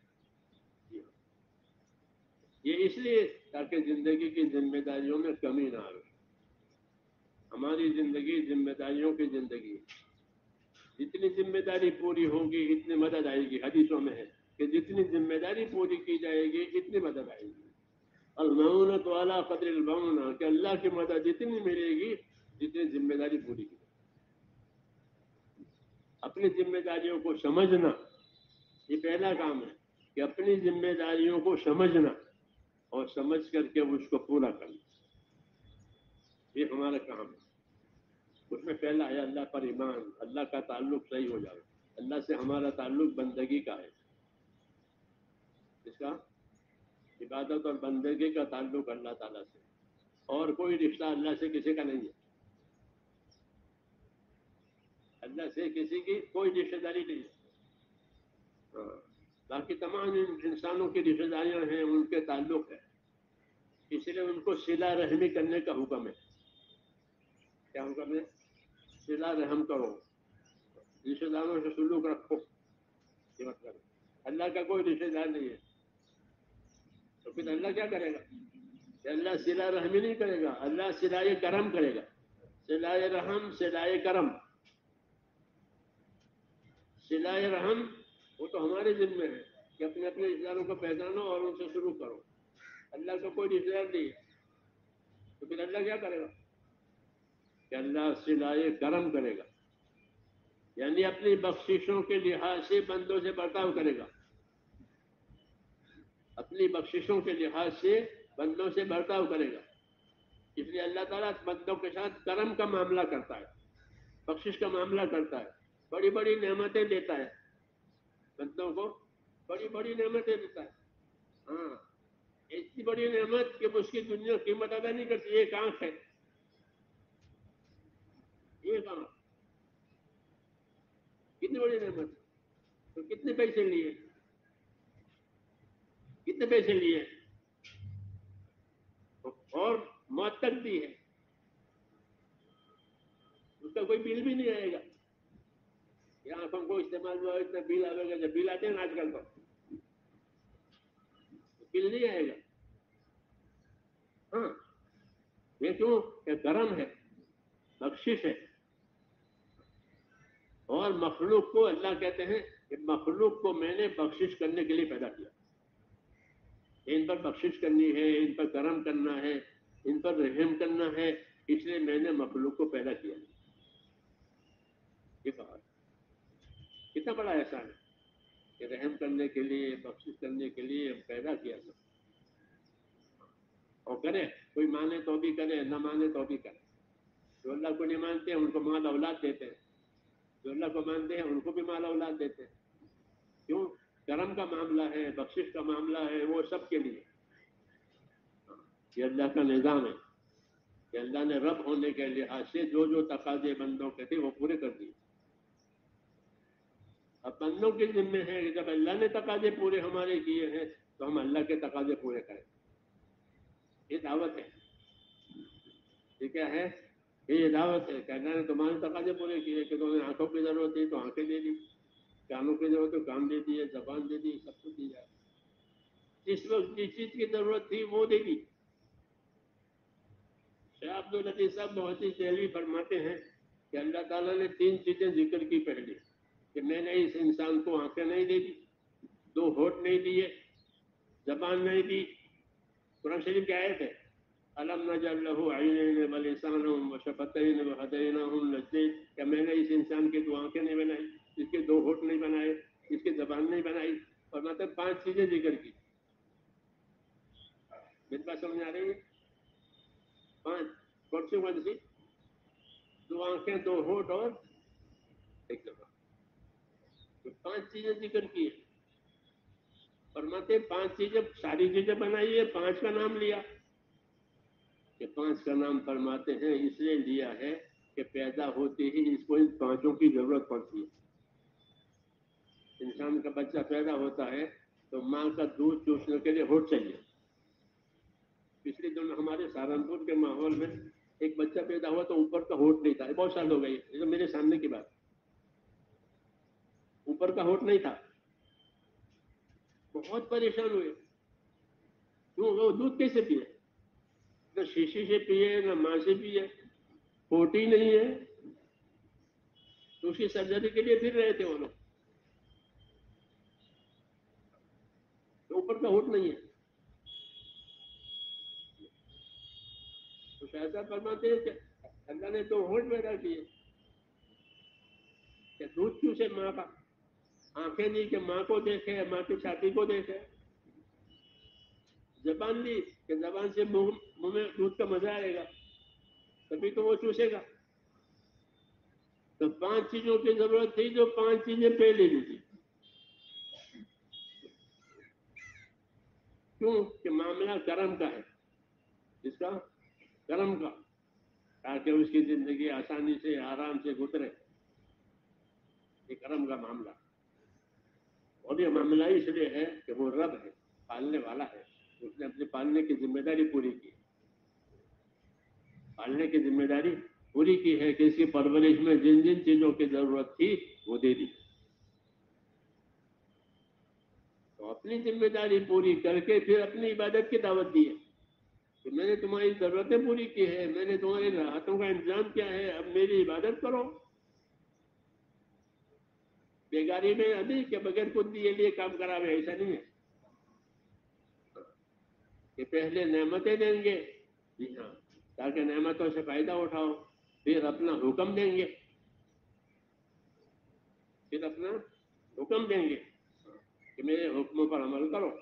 A: یہ اس لیے تاکہ زندگی کی ذمہ داریوں میں کمی نہ آئے. ہماری زندگی ذمہ داریوں کی زندگی ہے. جتنی ذمہ داری پوری ہوگی اتنی مدد آئے گی. حدیثوں میں ہے کہ جتنی ذمہ داری پوری کی جائے گی اتنی مدد آئے گی. المعونۃ علی قدر المعونہ، کہ اللہ کی مدد جتنی ملے گی جتنی ذمہ داری پوری کی. اپنی ذمہ داریوں کو سمجھنا یہ پہلا کام ہے، کہ اپنی ذمہ داریوں کو سمجھنا اور سمجھ کر کے اس کو پورا کرنا، یہ ہمارا کام ہے. اس میں پہلا ہے اللہ پر ایمان، اللہ کا تعلق صحیح ہو جائے. اللہ سے ہمارا تعلق بندگی کا ہے. اس کا عبادت اور بندگی کا تعلق اللہ تعالیٰ سے، اور کوئی رشتہ اللہ سے کسی کا نہیں ہے. اللہ سے کسی کی کوئی رشتہ داری نہیں ہے. باقی تمام انسانوں کی رشتہ داریاں ہیں، ان کے تعلق ہے، اس لیے ان کو صلہ رحمی کرنے کا حکم ہے. کیا حکم ہے؟ صلہ رحم کرو، رشتہ داروں سے سلوک رکھو. یہ مطلب اللہ کا کوئی رشتہ دار نہیں ہے تو پھر اللہ کیا کرے گا؟ کہ اللہ صلہ رحمی نہیں کرے گا، اللہ صلہ کرم کرے گا. صلہ رحم، صلہ کرم. صلہ رحم وہ تو ہمارے ذمہ ہے کہ اپنے اپنے رشتہ داروں کو پہچانو اور ان سے شروع کرو. اللہ کا کوئی رشتہ دار نہیں ہے تو پھر اللہ کیا کرے گا؟ کہ اللہ صلہ کرم کرے گا، یعنی اپنی بخششوں کے لحاظ سے بندوں سے برتاؤ کرے گا. اپنی بخششوں کے لحاظ سے بندوں سے برتاؤ کرے گا. اس لیے اللہ تعالیٰ بندوں کے ساتھ کرم کا معاملہ کرتا ہے، بخشش کا معاملہ کرتا ہے. بڑی بڑی نعمتیں دیتا ہے بندوں کو، بڑی بڑی نعمتیں دیتا ہے. ہاں، اتنی بڑی نعمت کہ اس کی دنیا قیمت ادا نہیں کرتی. ایک آنکھ ہے، ایک آنکھ کتنی بڑی نعمت. تو کتنے پیسے لیے، کتنے پیسے لیے اور موت تک دی ہے. اس کا کوئی بل بھی نہیں آئے گا. یہ آنکھوں کو استعمال ہوا اتنا بل آئے گا. جب بل آتے ہیں آج کل تو بل نہیں آئے گا. ہاں، یہ کیوں کہ کرم ہے، بخشش ہے. اور مخلوق کو اللہ کہتے ہیں کہ مخلوق کو میں نے بخشش کرنے کے لیے پیدا کیا. ان پر بخشش کرنی ہے، ان پر کرم کرنا ہے، ان پر رحم کرنا ہے، اس لیے میں نے مخلوق کو پیدا کیا. یہ کہا کتنا بڑا احسان ہے کہ رحم کرنے کے لیے، بخشش کرنے کے لیے پیدا کیا تھا. اور کرے، کوئی مانے تو بھی کرے، نہ مانے تو بھی کرے. جو اللہ کو نہیں مانتے ہیں ان کو مال اولاد دیتے ہیں، جو اللہ کو مانتے ہیں ان کو بھی مال اولاد دیتے ہیں. کیوں؟ کرم کا معاملہ ہے، بخشش کا معاملہ ہے، وہ سب کے لیے. یہ اللہ کا نظام ہے کہ اللہ نے رب ہونے کے لحاظ سے جو جو تقاضے بندوں کے تھے وہ پورے کر دیے. اب بندوں کے ذمہ ہے کہ جب اللہ نے تقاضے پورے ہمارے کیے ہیں تو ہم اللہ کے تقاضے پورے کریں. یہ دعوت ہے. یہ کیا ہے یہ دعوت ہے کہ اللہ نے تمہارے تقاضے پورے کیے کہ تمہیں آنکھوں کی ضرورت تھی تو آنکھیں دے دی، کانوں کی ضرورت تو کان دے دیے، زبان دے دی، سب کچھ دیا۔ جس وقت جس چیز کی ضرورت تھی وہ دے دی۔ شیخ عبداللطیف صاحب بہت ہی دہلوی فرماتے ہیں کہ اللہ تعالیٰ نے 3 چیزیں ذکر کی پہلے، کہ میں نے اس انسان کو آنکھیں نہیں دے دی، 2 ہونٹ نہیں دیے، زبان نہیں دی۔ قرآن شریف کی آیت ہے الم نجعل له عینین ولسانا وشفتین وہدیناہ النجدین، کہ میں نے اس انسان کی 2 آنکھیں نہیں بنائی، اس کے 2 ہونٹ نہیں بنائے، اس کی زبان نہیں بنائی، اور مطلب 5 چیزیں ذکر کی۔ میری بات سمجھ آ رہی ہے؟ 5 کون سی 2 آنکھیں، 2 ہونٹ اور ایک زبان، تو 5 چیزیں ذکر کی ہیں۔ فرماتے 5 چیزیں، ساری چیزیں بنائی ہے، 5 کا نام لیا، کہ 5 کا نام فرماتے ہیں اس لیے لیا ہے کہ پیدا ہوتے ہی اس کو ان 5 کی ضرورت پڑتی ہے۔ انسان کا بچہ پیدا ہوتا ہے تو ماں کا دودھ چوسنے کے لیے ہونٹ چاہیے۔ پچھلے دنوں ہمارے سہارنپور کے ماحول میں ایک بچہ پیدا ہوا تو اوپر کا ہونٹ نہیں تھا، بہت سال ہو گئے، یہ تو میرے سامنے کی بات، اوپر کا ہونٹ نہیں تھا، بہت پریشان ہوئے، کیوں وہ دودھ کیسے پیے؟ نہ شیشے سے پیے نہ ماں سے پیے، ہونٹ ہی نہیں ہے، تو اس کی سرجری کے لیے پھر رہے تھے وہ لوگ، تو اوپر کا ہونٹ نہیں ہے۔ تو ایسا فرماتے ہیں کہ اللہ نے 2 ہونٹ پیدا کیے کہ دودھ چوسے ماں کا، آنکھیں دی کہ ماں کو دیکھے، ماں کی چھاتی کو دیکھے، زبان دی کہ زبان سے منہ میں دودھ کا مزہ آئے گا تبھی تو وہ چوسے گا۔ تو 5 چیزوں کی ضرورت تھی جو 5 چیزیں پہلے دی تھی۔ کیوں کہ معاملہ کرم کا ہے، اس کا کرم کا، تاکہ اس کی زندگی آسانی سے آرام سے گزرے، یہ کرم کا معاملہ۔ اور یہ معاملہ اس لیے ہے کہ وہ رب ہے، پالنے والا ہے، اس نے اپنے پالنے کی ذمہ داری پوری کی، پالنے کی ذمہ داری پوری کی ہے کہ اس کی پرورش میں جن جن چیزوں کی ضرورت تھی وہ دے دی۔ تو اپنی ذمہ داری پوری کر کے پھر اپنی عبادت کی دعوت دی ہے کہ میں نے تمہاری ضرورتیں پوری کی ہے، میں نے تمہاری راحتوں کا انتظام کیا ہے، اب میری عبادت کرو۔ بیگاری میں ابھی کہ بغیر خود دیے لیے کام کراوے، ایسا نہیں ہے کہ پہلے نعمتیں دیں گے، جی ہاں، تاکہ نعمتوں سے فائدہ اٹھاؤ، پھر اپنا حکم دیں گے، پھر اپنا حکم دیں گے کہ میرے حکموں پر عمل کرو۔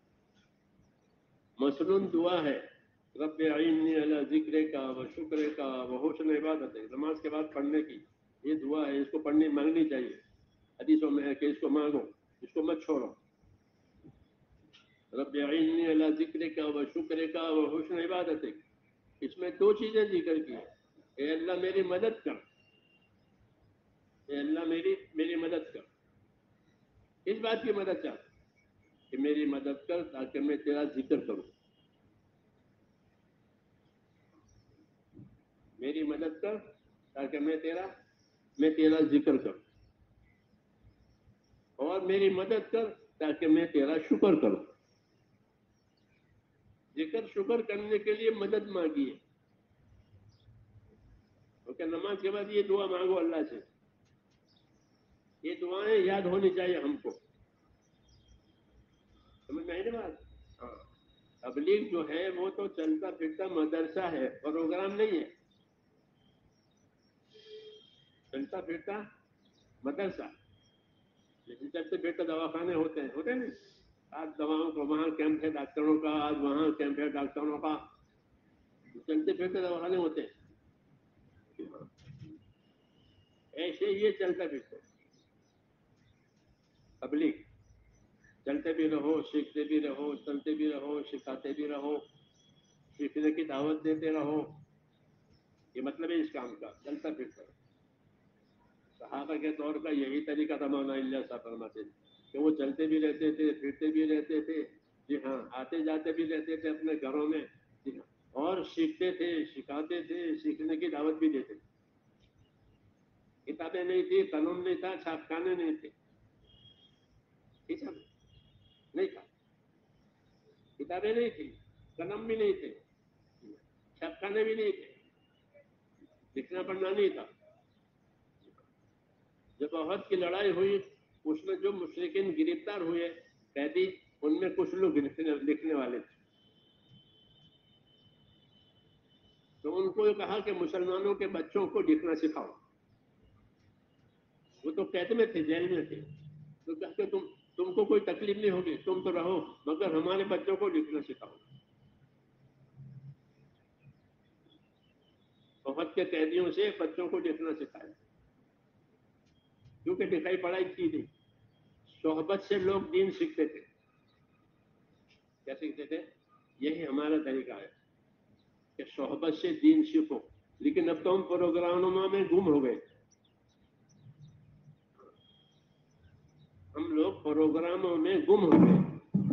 A: مسنون دعا ہے رب اعنی علی ذکر کا و شکر کا و حسن عبادت، نماز کے بعد پڑھنے کی یہ دعا ہے، اس کو پڑھنی مانگنی چاہیے، حدیثوں میں ہے کہ اس کو مانگو، اس کو مت چھوڑو۔ رب اعنی علی ذکر کا و شکر کا و حسن عبادت، اس میں 2 چیزیں ذکر کی ہیں، اے اللہ میری مدد کر، اے اللہ میری مدد کر، اس بات کی مدد چاہ کہ میری مدد کر تاکہ میں تیرا ذکر کروں، میری مدد کر تاکہ میں تیرا ذکر کروں، اور میری مدد کر تاکہ میں تیرا شکر کروں۔ ذکر شکر کرنے کے لیے مدد مانگی ہے، کیونکہ نماز کے بعد یہ دعا مانگو اللہ سے، یہ دعائیں یاد ہونی چاہیے ہم کو، سمجھ میں آئی نا بات؟ ہاں، تبلیغ جو ہے وہ تو چلتا پھرتا مدرسہ ہے، پروگرام نہیں ہے، چلتا پھرتا مدرسہ، جیسے چلتے پھرتے دواخانے ہوتے ہیں نا، آج دواؤں کا وہاں کیمپ ہے ڈاکٹروں کا، آج وہاں کیمپ ہے ڈاکٹروں کا، چلتے پھرتے دواخانے ہوتے ہیں، ایسے یہ چلتا پھرتا تبلیغ، چلتے بھی رہو، سیکھتے بھی رہو، چلتے بھی رہو، سکھاتے بھی رہو، سیکھنے کی دعوت دیتے رہو، یہ مطلب ہے اس کام کا، چلتا پھرتا۔ صحابہ کے طور کا یہی طریقہ تھا، مولانا الیاس صاحب فرماتے تھے کہ وہ چلتے بھی رہتے تھے، پھرتے بھی رہتے تھے، جی ہاں، آتے جاتے بھی رہتے تھے اپنے گھروں میں، جی ہاں، اور سیکھتے تھے، سکھاتے تھے، سیکھنے کی دعوت بھی دیتے تھے. کتابیں نہیں تھی، قلم نہیں تھا، چھاپخانے نہیں تھے، ٹھیک ہے نہیں تھا، کتابیں نہیں تھی، قلم بھی نہیں تھے، چھاپخانے بھی نہیں تھے، لکھنا پڑھنا نہیں تھا. جب احد کی لڑائی ہوئی اس میں جو مشرکین گرفتار ہوئے قیدی، ان میں کچھ لوگ لکھنے والے تھے. تو ان کو یہ کہا کہ مسلمانوں کے بچوں کو لکھنا سکھاؤ. وہ تو قید میں تھے، جیل میں تھے. تو کہتے تم کو کوئی تکلیف نہیں ہوگی، تم تو رہو، مگر ہمارے بچوں کو لکھنا سکھاؤ. احد کے قیدیوں سے بچوں کو لکھنا سکھایا، کیونکہ لکھائی پڑھائی تھی نہیں. صحبت سے لوگ دین سیکھتے تھے. کیا سیکھتے تھے؟ یہی ہمارا طریقہ ہے کہ صحبت سے دین سیکھو. لیکن اب تو ہم پروگراموں میں گم ہو گئے. ہم لوگ پروگراموں میں گم ہو گئے.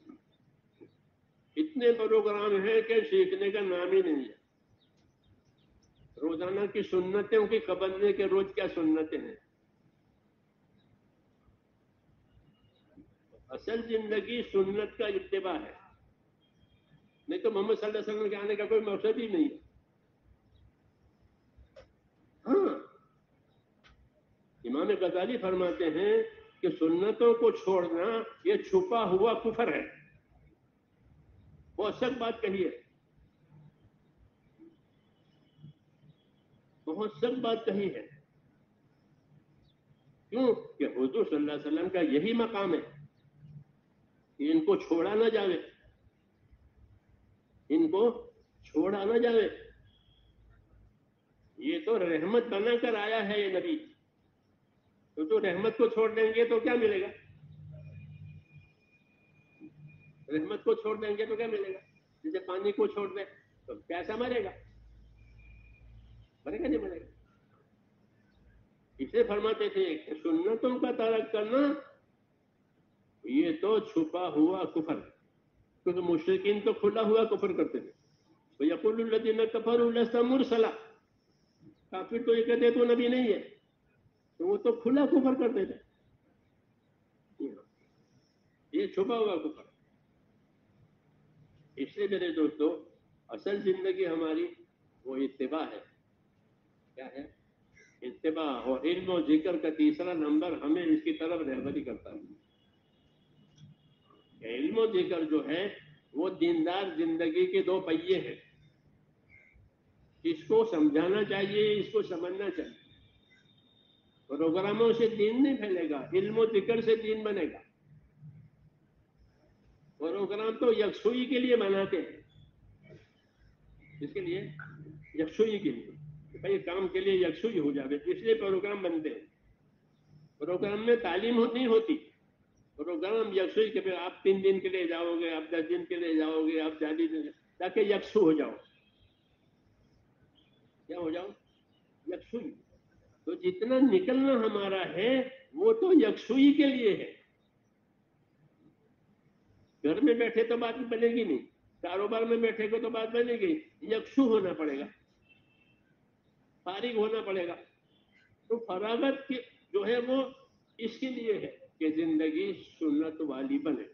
A: اتنے پروگرام ہیں کہ سیکھنے کا نام ہی نہیں ہے. روزانہ کی سنتوں کی قبلنے کے روز کیا سنتیں ہیں. اصل زندگی سنت کا اتباع ہے، نہیں تو محمد صلی اللہ علیہ وسلم کے آنے کا کوئی مقصد ہی نہیں ہے. ہاں، امام غزالی فرماتے ہیں کہ سنتوں کو چھوڑنا یہ چھپا ہوا کفر ہے. بہت سخت بات کہی ہے، بہت سخت بات کہی ہے. کیوں کہ حضور صلی اللہ علیہ وسلم کا یہی مقام ہے کہ ان کو چھوڑا نہ جاوے، ان کو چھوڑا نہ جاوے. یہ تو رحمت بنا کر آیا ہے یہ نبی. تو رحمت کو چھوڑ دیں گے تو کیا ملے گا؟ رحمت کو چھوڑ دیں گے تو کیا ملے گا؟ جیسے پانی کو چھوڑ دیں تو پیاسا مرے گا، مرے گا نہیں مرے گا. اسے فرماتے تھے کہ سنتوں کا ترک کرنا یہ تو چھپا ہوا کفر. کیونکہ مشرکین تو کھلا ہوا کفر کرتے تھے. وَيَقُولُ الَّذِينَ كَفَرُوا لَسْتَ مُرْسَلًا، کافر تو یہ کہتے تو نبی نہیں ہے، تو وہ تو کھلا کفر کرتے تھے. یہ چھپا ہوا کفر. اس لیے میرے دوستو اصل زندگی ہماری وہ اتباع ہے. کیا ہے؟ اتباع. اور علم و ذکر کا تیسرا نمبر ہمیں اس کی طرف رہبری کرتا ہے. علم و ذکر جو ہے وہ دیندار زندگی کے دو پہیے ہیں. اس کو سمجھانا چاہیے، اس کو سمجھنا چاہیے. پروگراموں سے دین نہیں پھیلے گا، علم و ذکر سے دین بنے گا. پروگرام تو یکسوئی کے لیے بناتے ہیں. اس کے لیے یکسوئی کے لیے کہ بھائی کام کے لیے یکسوئی ہو جائے، اس لیے پروگرام بنتے ہیں. پروگرام میں تعلیم نہیں ہوتی. پروگرام یکسوئی کے پھر آپ 3 دن کے لیے جاؤ گے، آپ 10 دن کے لیے جاؤ گے، آپ 40 دن تاکہ یکسو ہو جاؤ. کیا ہو جاؤ؟ یکسوئی. تو جتنا نکلنا ہمارا ہے وہ تو یکسوئی کے لیے ہے. گھر میں بیٹھے تو بات بنے گی نہیں، کاروبار میں بیٹھے کو تو بات بنے گی. یکسو ہونا پڑے گا، فارغ ہونا پڑے گا. تو فراغت جو ہے وہ اس کے لیے ہے کہ زندگی سنت والی بنے.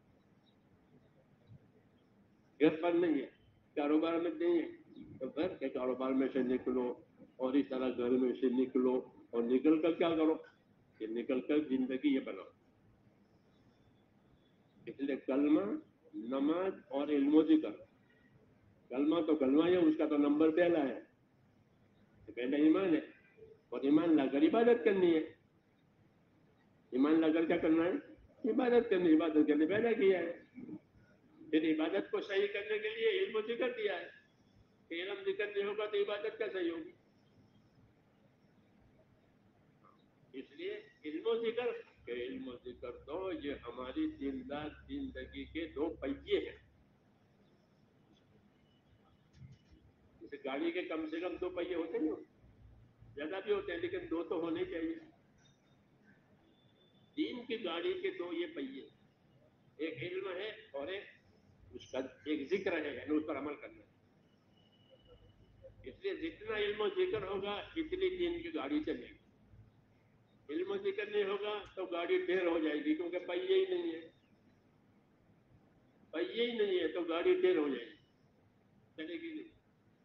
A: گھر پر نہیں ہے، کاروبار میں نہیں ہے، تو گھر کے کاروبار میں سے نکلو اور اس طرح گھر میں سے نکلو اور نکل کر کیا کرو کہ نکل کر زندگی یہ بناؤ. اس لیے کلمہ، نماز اور علم و ذکر. کلمہ تو کلمہ ہے، اس کا تو نمبر پہلا ہے، پہلا ایمان ہے. اور ایمان لا کر عبادت کرنی ہے. ایمان لا کر کیا کرنا ہے؟ عبادت کرنی. عبادت کرنے پیدا کیا ہے. پھر عبادت کو صحیح کرنے کے لیے علم و ذکر دیا ہے. کہ علم ذکر نہیں ہوگا تو عبادت کا صحیح ہوگی. اس لیے علم و ذکر کہ علم و ذکر تو یہ ہماری دیندار زندگی کے دو پہیے ہیں. جیسے گاڑی کے کم سے کم 2 پہیے ہوتے ہیں، زیادہ بھی ہوتے ہیں لیکن 2 تو ہونے چاہیے. دین کی گاڑی کے 2 یہ پہیے، ایک علم ہے اور ایک اس کا ایک ذکر ہے، یعنی اس پر عمل کرنا. اس لیے جتنا علم و ذکر ہوگا اتنی دین کی گاڑی چلے گی. علم و ذکر نہیں ہوگا تو گاڑی ٹھیر ہو جائے گی, کیونکہ پہیے ہی نہیں ہے. پہیے ہی نہیں ہے تو گاڑی ٹھیر ہو جائے گی, چلے گی نہیں.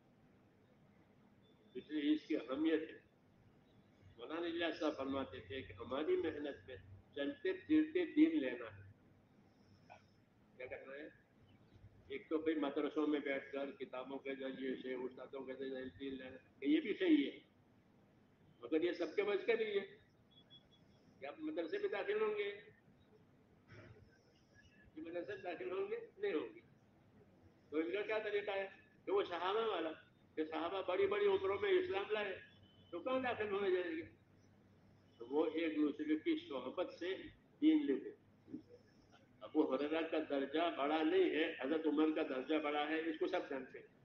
A: اس لیے اس کی اہمیت ہے. مولانا الیاس صاحب فرماتے تھے کہ ہماری محنت میں چلتے پھرتے دین لینا ہے. کیا کرنا ہے؟ ایک تو بھائی مدرسوں میں بیٹھ کر کتابوں کے ذریعے سے استادوں کے ذریعے دین لینا, یہ بھی صحیح ہے, مگر یہ سب کے بچ کا نہیں ہے. کہ آپ مدرسے میں داخل ہوں گے, مدرسے میں داخل ہوں گے نہیں ہوں گے. تو ان کا کیا طریقہ ہے کہ وہ صحابہ والا, کہ صحابہ بڑی بڑی عمروں میں اسلام لائے, تو کہاں داخل ہونے جائیں گے؟ تو وہ ایک دوسرے کی صحبت سے دین لیتے. ابو ہریرہ کا درجہ بڑا نہیں ہے, حضرت عمر کا درجہ بڑا ہے, اس کو سب جانتے ہیں.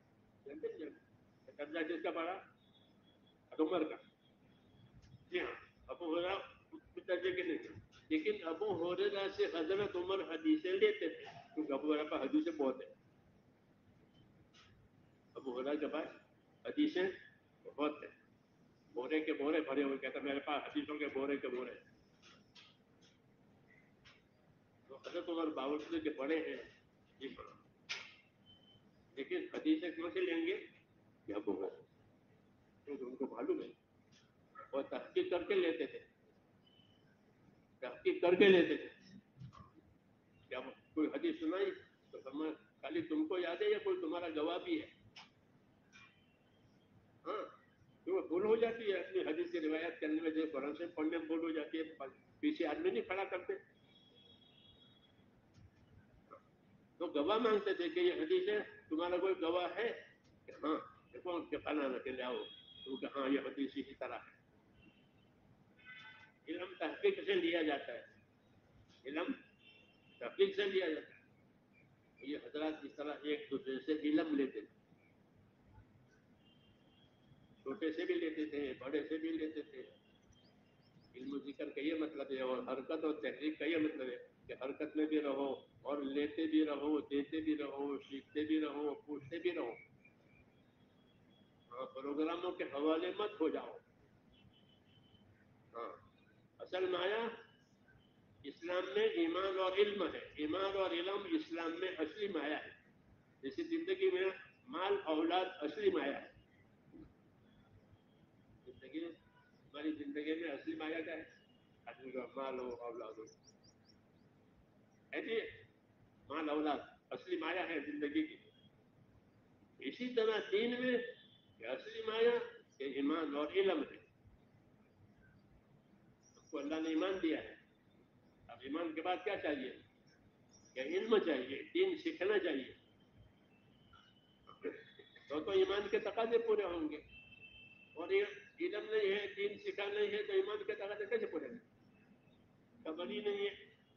A: درجہ کس کا بڑا؟ عمر کا. جی ہاں, ابو ہریرہ درجے کے نہیں تھے, لیکن ابو ہریرہ سے حضرت عمر حدیثیں لیتے تھے, کیونکہ ابو ہریرہ پر حدیثیں بہت ہیں. ابو ہریرہ کے پاس حدیثیں بہت ہیں, بورے کے بورے بھرے ہوئے. کہتا میرے پاس حدیثوں کے بورے کے بورے. تو حضرت عمر باوجود کے بڑے ہیں, جی ہاں, لیکن حدیثیں کیوں سے لیں گے؟ کہ ابو ہریرہ, کیونکہ ان کو معلوم ہے. اور تحقیق کر کے لیتے تھے, تحقیق کر کے لیتے تھے. کیا کوئی حدیث سنائی تو خالی تم کو یاد ہے یا کوئی تمہارا گواہ بھی ہے؟ ہاں, تو بھول ہو جاتی ہے اپنی حدیث کی روایت کرنے میں, جو قرآن سے پڑھنے میں بھول ہو جاتی ہے, پیچھے آدمی نہیں کھڑا کرتے. تو گواہ مانگتے تھے کہ یہ حدیث ہے, تمہارا کوئی گواہ ہے؟ کہ ہاں, دیکھو کہ فلاں رکھے لے آؤ, تو کہ ہاں یہ حدیث اسی طرح ہے. علم تحقیق سے لیا جاتا ہے, علم تحقیق سے لیا جاتا ہے. یہ حضرات اس طرح ایک دوسرے سے علم لیتے تھے, چھوٹے سے بھی لیتے تھے, بڑے سے بھی لیتے تھے. علم و ذکر کا یہ مطلب ہے, اور حرکت اور تحریک کا یہ مطلب ہے کہ حرکت میں بھی رہو, اور لیتے بھی رہو, دیتے بھی رہو, سیکھتے بھی رہو, پوچھتے بھی رہو. ہاں, پروگراموں کے حوالے مت ہو جاؤ. ہاں, اصل مایا اسلام میں ایمان اور علم ہے. ایمان اور علم اسلام میں اصلی مایا ہے. جیسے زندگی میں مال اولاد اصلی مایا ہے. زندگی, ہماری زندگی میں اصلی مایا کیا ہے؟ آدمی کا مال ہو, اولاد ہو. ایسے مال اولاد اصلی مایا ہے زندگی کی. اسی طرح دین میں اصلی مایا کہ ایمان اور علم ہے. ہم کو اللہ نے ایمان دیا ہے, اب ایمان کے بعد کیا چاہیے؟ کہ علم چاہیے, دین سیکھنا چاہیے. تو ایمان کے تقاضے پورے ہوں گے. اور یہ علم نہیں ہے, دین سیکھا نہیں ہے, تو ایمان کے تقاضے کیسے پورے ہوں گے؟ خبر ہی نہیں ہے.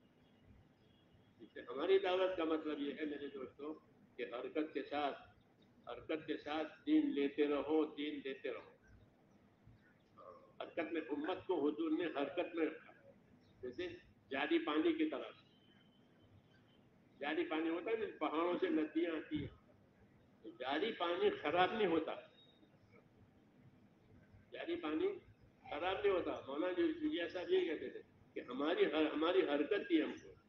A: اس سے ہماری دعوت کا مطلب یہ ہے میرے دوستوں کہ حرکت کے ساتھ دین لیتے رہو, دین دیتے رہو. حرکت میں امت کو حضور نے حرکت میں رکھا, جیسے جاری پانی کی طرح. جاری پانی ہوتا ہے نا, پہاڑوں سے ندیاں آتی ہیں, تو جاری پانی خراب نہیں ہوتا. جاری پانی خراب نہیں ہوتا. مولانا الیاس صاحب یہ کہتے تھے کہ ہماری حرکت تھی, ہم کو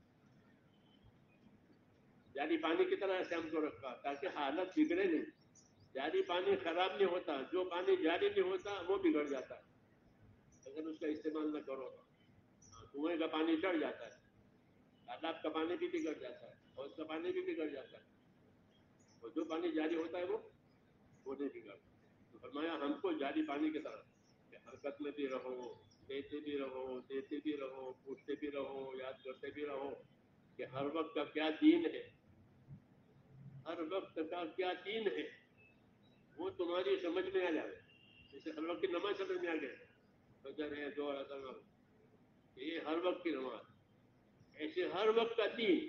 A: جاری پانی کی طرح سے ہم کو رکھا تاکہ حالت بگڑے نہیں. جاری پانی خراب نہیں ہوتا, جو پانی جاری نہیں ہوتا وہ بگڑ جاتا ہے اگر اس کا استعمال نہ کرو. کنویں کا پانی چڑھ جاتا ہے, تالاب کا پانی بھی بگڑ جاتا ہے, اور اس کا پانی بھی بگڑ جاتا ہے, اور جو پانی جاری ہوتا ہے وہ نہیں بگڑتا. تو فرمایا ہم کو جاری پانی کی طرح کہ حرکت میں بھی رہو, دیتے بھی رہو, دیتے بھی رہو, پوچھتے بھی رہو, یاد کرتے بھی رہو کہ ہر وقت کا کیا دین ہے, ہر وقت کا کیا دین ہے وہ تمہاری سمجھ میں آ جائے. جیسے ہر وقت کی نماز سمجھ میں آ گئے, فجر ہے, دو اثر, یہ ہر وقت کی نماز. ایسے ہر وقت کا دین,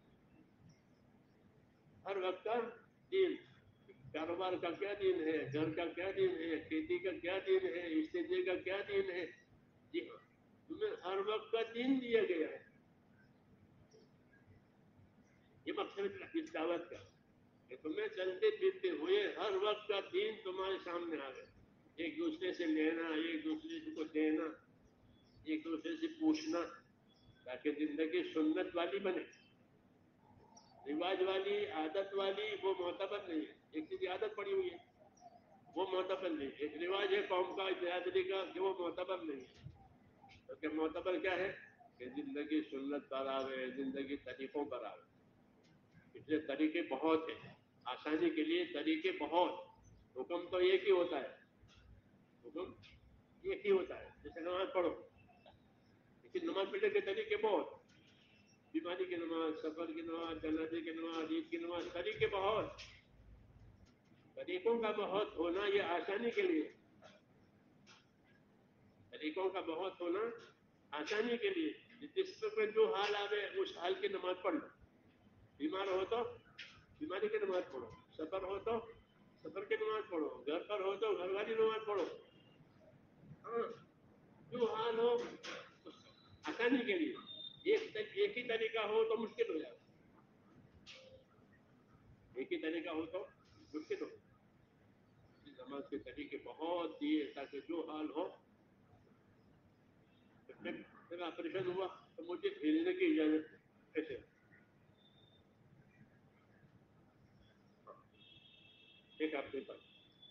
A: ہر وقت کا دین. کاروبار کا کیا دین ہے, گھر کا کیا دین ہے, کھیتی کا کیا دین ہے, استدے کا کیا دین ہے. جی ہاں, تمہیں ہر وقت کا دین دیا گیا ہے. یہ مقصد ہے اس دعوت کا کہ تمہیں چلتے پھرتے ہوئے ہر وقت کا دین ہمارے سامنے آ گئے. ایک دوسرے سے لینا, ایک دوسرے کو دینا, ایک دوسرے سے پوچھنا, تاکہ زندگی سنت والی بنے. رواج والی, عادت والی, وہ معتبر نہیں ہے. ایک چیز عادت پڑی ہوئی ہے, وہ معتبر نہیں. ایک رواج ہے قوم کا, برادری کا, کہ وہ معتبر نہیں ہے. کیونکہ معتبر کیا ہے کہ زندگی سنت پر آوے, زندگی طریقوں پر آوے. اس لیے طریقے بہت ہیں, آسانی کے لیے طریقے بہت. حکم تو ایک ہی ہوتا ہے, حکم ایک ہی ہوتا ہے, جیسے نماز پڑھو, لیکن نماز پڑھنے کے طریقے بہت. بیماری کی نماز, سفر کی نماز, جنازے کی نماز, عید کی نماز, طریقے بہت. طریقوں کا بہت ہونا یہ آسانی کے لیے, طریقوں کا بہت ہونا آسانی کے لیے. جس پہ جو حال آوے اس حال کی نماز پڑھ لو. بیمار ہو تو بیماری کی نماز پڑھو, سفر ہو تو سفر کی نماز پڑھو, گھر پر ہو تو گھر والی نماز پڑھو. ہاں, جو حال ہو آسانی کے لیے. ایک ہی طریقہ ہو تو مشکل ہو جائے, ایک ہی طریقہ ہو تو مشکل ہو. نماز کے طریقے بہت دیے تاکہ جو حال ہو. میرا آپریشن ہوا تو مجھے کھیلنے کی اجازت کیسے؟ ایک ہفتے تک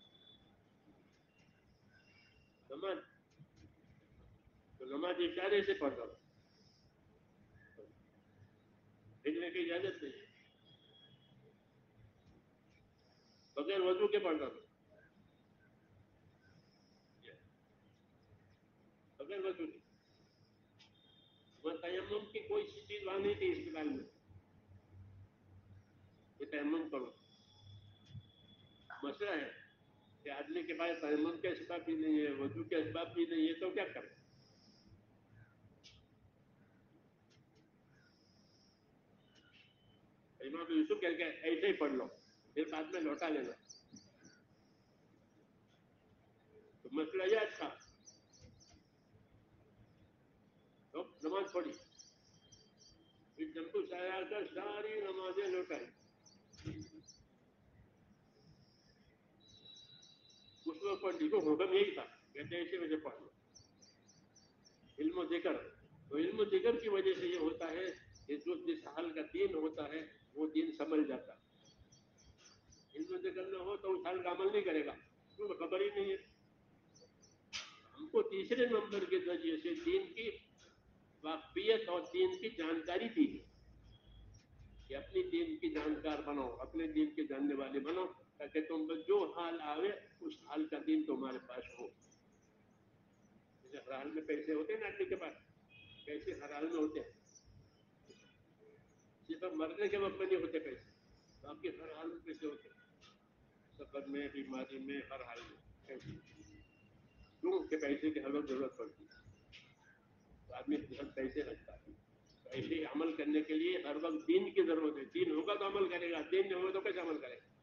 A: نماز, تو نماز اشارے سے پڑھ رہا ہوں, کھیلنے کی اجازت نہیں ہے. بغیر وضو کے پڑھ رہا ہوں, بغیر وضو کے. وہ تیمم کی کوئی چیز وہاں نہیں تھی اسپتال میں کہ تیمم کرو. مسئلہ ہے کہ آدمی کے پاس تیمم کے اسباب بھی نہیں ہے, وضو کے اسباب بھی نہیں ہے, تو کیا کرے؟ امام یوسف کہہ کے ایسے ہی پڑھ لو, پھر بعد میں لوٹا لینا. تو مسئلہ یہ اچھا, تو نماز پڑھی, پھر جمپو سایا کر ساری نمازیں لوٹائی. اس وقت پڑھ لی تو حکم یہی تھا, کہتے ایسے وجہ پڑھ لو. علم و ذکر, تو علم و ذکر کی وجہ سے یہ ہوتا ہے کہ جو جس حال کا دین ہوتا ہے وہ دین سمجھ جاتا ہے. علم و ذکر نہ ہو تو اس حال کا عمل نہیں کرے گا, کیونکہ خبر ہی نہیں ہے. ہم کو تیسرے نمبر کے ذریعے سے دین کی واقفیت اور دین کی جانکاری دی ہے کہ اپنی دین کی جانکار بنو, اپنے دین کے جاننے والے بنو, تاکہ تم جو حال آوے اس حال کا دین تمہارے پاس ہو. جیسے ہر حال میں پیسے ہوتے ہیں نا آدمی کے پاس, پیسے ہر حال میں ہوتے ہیں, صرف مرنے کے وقت میں نہیں ہوتے پیسے, باقی ہر حال میں پیسے ہوتے ہیں. سفر میں, بیماری میں, ہر حال میں پیسے. کیوں کہ پیسے کی ہر وقت ضرورت پڑتی ہے, تو آدمی پیسے رکھتا ہے. ایسے عمل کرنے کے لیے ہر وقت دین کی ضرورت ہے. دین ہوگا تو عمل کرے گا, دین نہیں ہوگا تو کیسے عمل کرے گا؟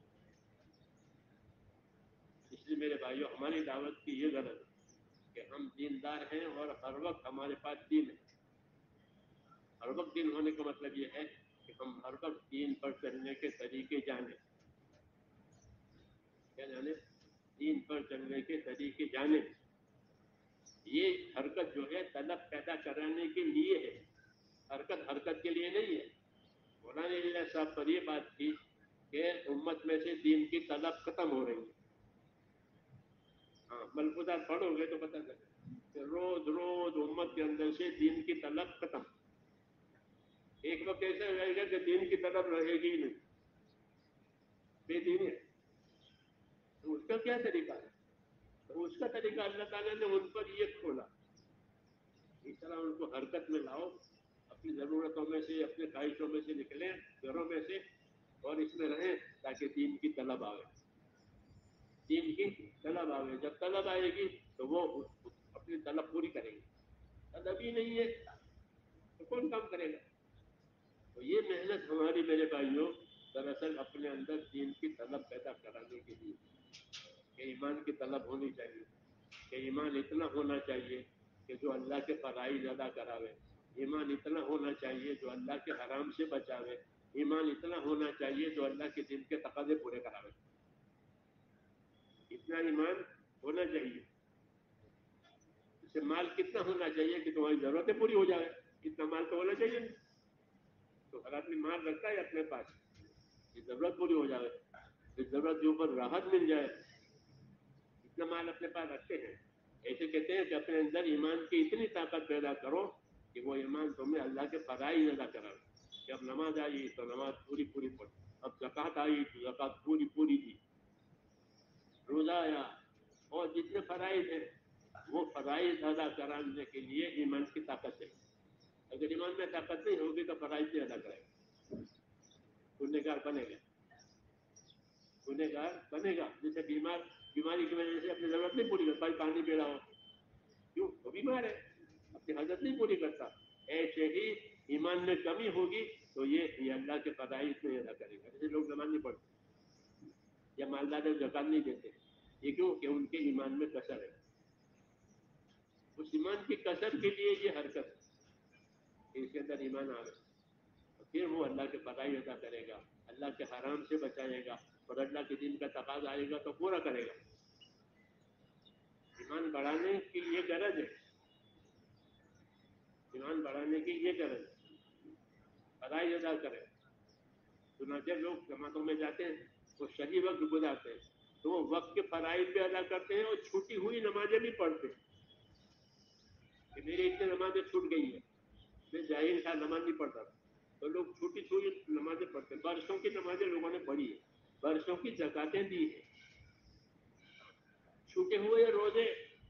A: اس لیے میرے بھائیوں, ہماری دعوت کی یہ غرض ہے کہ ہم دیندار ہیں اور ہر وقت ہمارے پاس دین ہے. ہر وقت دین ہونے کا مطلب یہ ہے کہ ہم ہر وقت دین پر چلنے کے طریقے جانیں. کیا جانے؟ دین پر چلنے کے طریقے جانیں. یہ حرکت جو ہے طلب پیدا کرانے کے لیے ہے, حرکت کے لیے نہیں ہے. مولانا اللہ صاحب پر یہ بات تھی کہ امت میں سے دین کی طلب ختم ہو رہی ہے. ہاں, ملفوظات پڑھو گے تو پتہ چلے کہ روز روز امت کے اندر سے دین کی طلب ختم. ایک وقت ایسا رہے گا کہ دین کی طلب رہے گی نہیں, بے دین ہے. تو اس کا کیا طریقہ ہے؟ تو اس کا طریقہ اللہ تعالیٰ نے ان پر یہ کھولا. اس طرح ان کو حرکت میں لاؤ, اپنی ضرورتوں میں سے, اپنے خواہشوں میں سے نکلیں, گھروں میں سے, اور اس میں رہیں تاکہ دین کی طلب آئے. دین کی طلب آئے, جب طلب آئے گی تو وہ اپنی طلب پوری کریں گے. طلب ہی نہیں ہے تو کون کام کرے گا؟ تو یہ محنت ہماری میرے بھائیوں دراصل اپنے اندر دین کی طلب پیدا کرانے کے لیے, کہ ایمان کی طلب ہونی چاہیے, کہ ایمان اتنا ہونا چاہیے کہ جو اللہ کے فرائض ادا کراوے. ایمان اتنا ہونا چاہیے جو اللہ کے حرام سے بچاوے. ایمان اتنا ہونا چاہیے جو اللہ کے دین کے تقاضے پورے کراوے. اتنا ایمان ہونا چاہیے. جیسے مال کتنا ہونا چاہیے کہ تمہاری ضرورتیں پوری ہو جائے, اتنا مال تو ہونا چاہیے. تو ہر آدمی مال رکھتا ہے اپنے پاس کہ ضرورت پوری ہو جائے, پھر ضرورت کے اوپر راحت مل جائے, اتنا مال اپنے پاس رکھتے ہیں. ایسے کہتے ہیں کہ اپنے اندر ایمان کی اتنی طاقت پیدا کرو کہ وہ ایمان تمہیں اللہ کے فرائض ادا کرا. کہ اب نماز آئی تو نماز پوری پوری پڑھ, اب زکوٰۃ آئی تو زکوٰۃ پوری پوری دی, روزہ آیا, اور جتنے فرائض ہیں وہ فرائض ادا کرانے کے لیے ایمان کی طاقت ہے. اگر ایمان میں طاقت نہیں ہوگی تو فرائض نہیں ادا کرے گا, گنہگار بنے گا. گنہگار بنے گا. جیسے بیماری کی وجہ سے اپنی ضرورت نہیں پوری کرتا, پانی پی رہا ہو, کیوں, وہ بیمار ہے, اپنی حاجت نہیں پوری کرتا. ایسے ہی ایمان میں کمی ہوگی تو یہ اللہ کے فرائض نہیں ادا کرے گا. جیسے لوگ نماز نہیں پڑھتے یا مالدار زکات نہیں دیتے, یہ کیوں کہ ان کے ایمان میں کثر ہے. اس ایمان کی کثر کے لیے یہ حرکت ہے کہ اس کے اندر ایمان آ گئے, پھر وہ اللہ کے فرائض ادا کرے گا, اللہ کے حرام سے بچائے گا, اور اللہ کے دین کا تقاضا آئے گا تو پورا کرے گا. ایمان بڑھانے کی یہ غرض ہے, ایمان بڑھانے کی یہ غرض ہے, فرائض ادا کرے. چنانچہ لوگ جماعتوں میں جاتے ہیں, وہ صحیح وقت گزارتے ہیں تو وہ وقت کے فرائض بھی ادا کرتے ہیں اور چھوٹی ہوئی نمازیں بھی پڑھتے ہیں. کہ میری اتنے نمازیں چھوٹ گئی ہیں, میں جاہل تھا, نماز نہیں پڑھتا تھا, تو لوگ چھوٹی چھوٹی نمازیں پڑھتے ہیں. برسوں کی نمازیں لوگوں نے پڑھی ہے, برسوں کی زکاتیں دی ہیں. چھوٹے ہوئے روزے,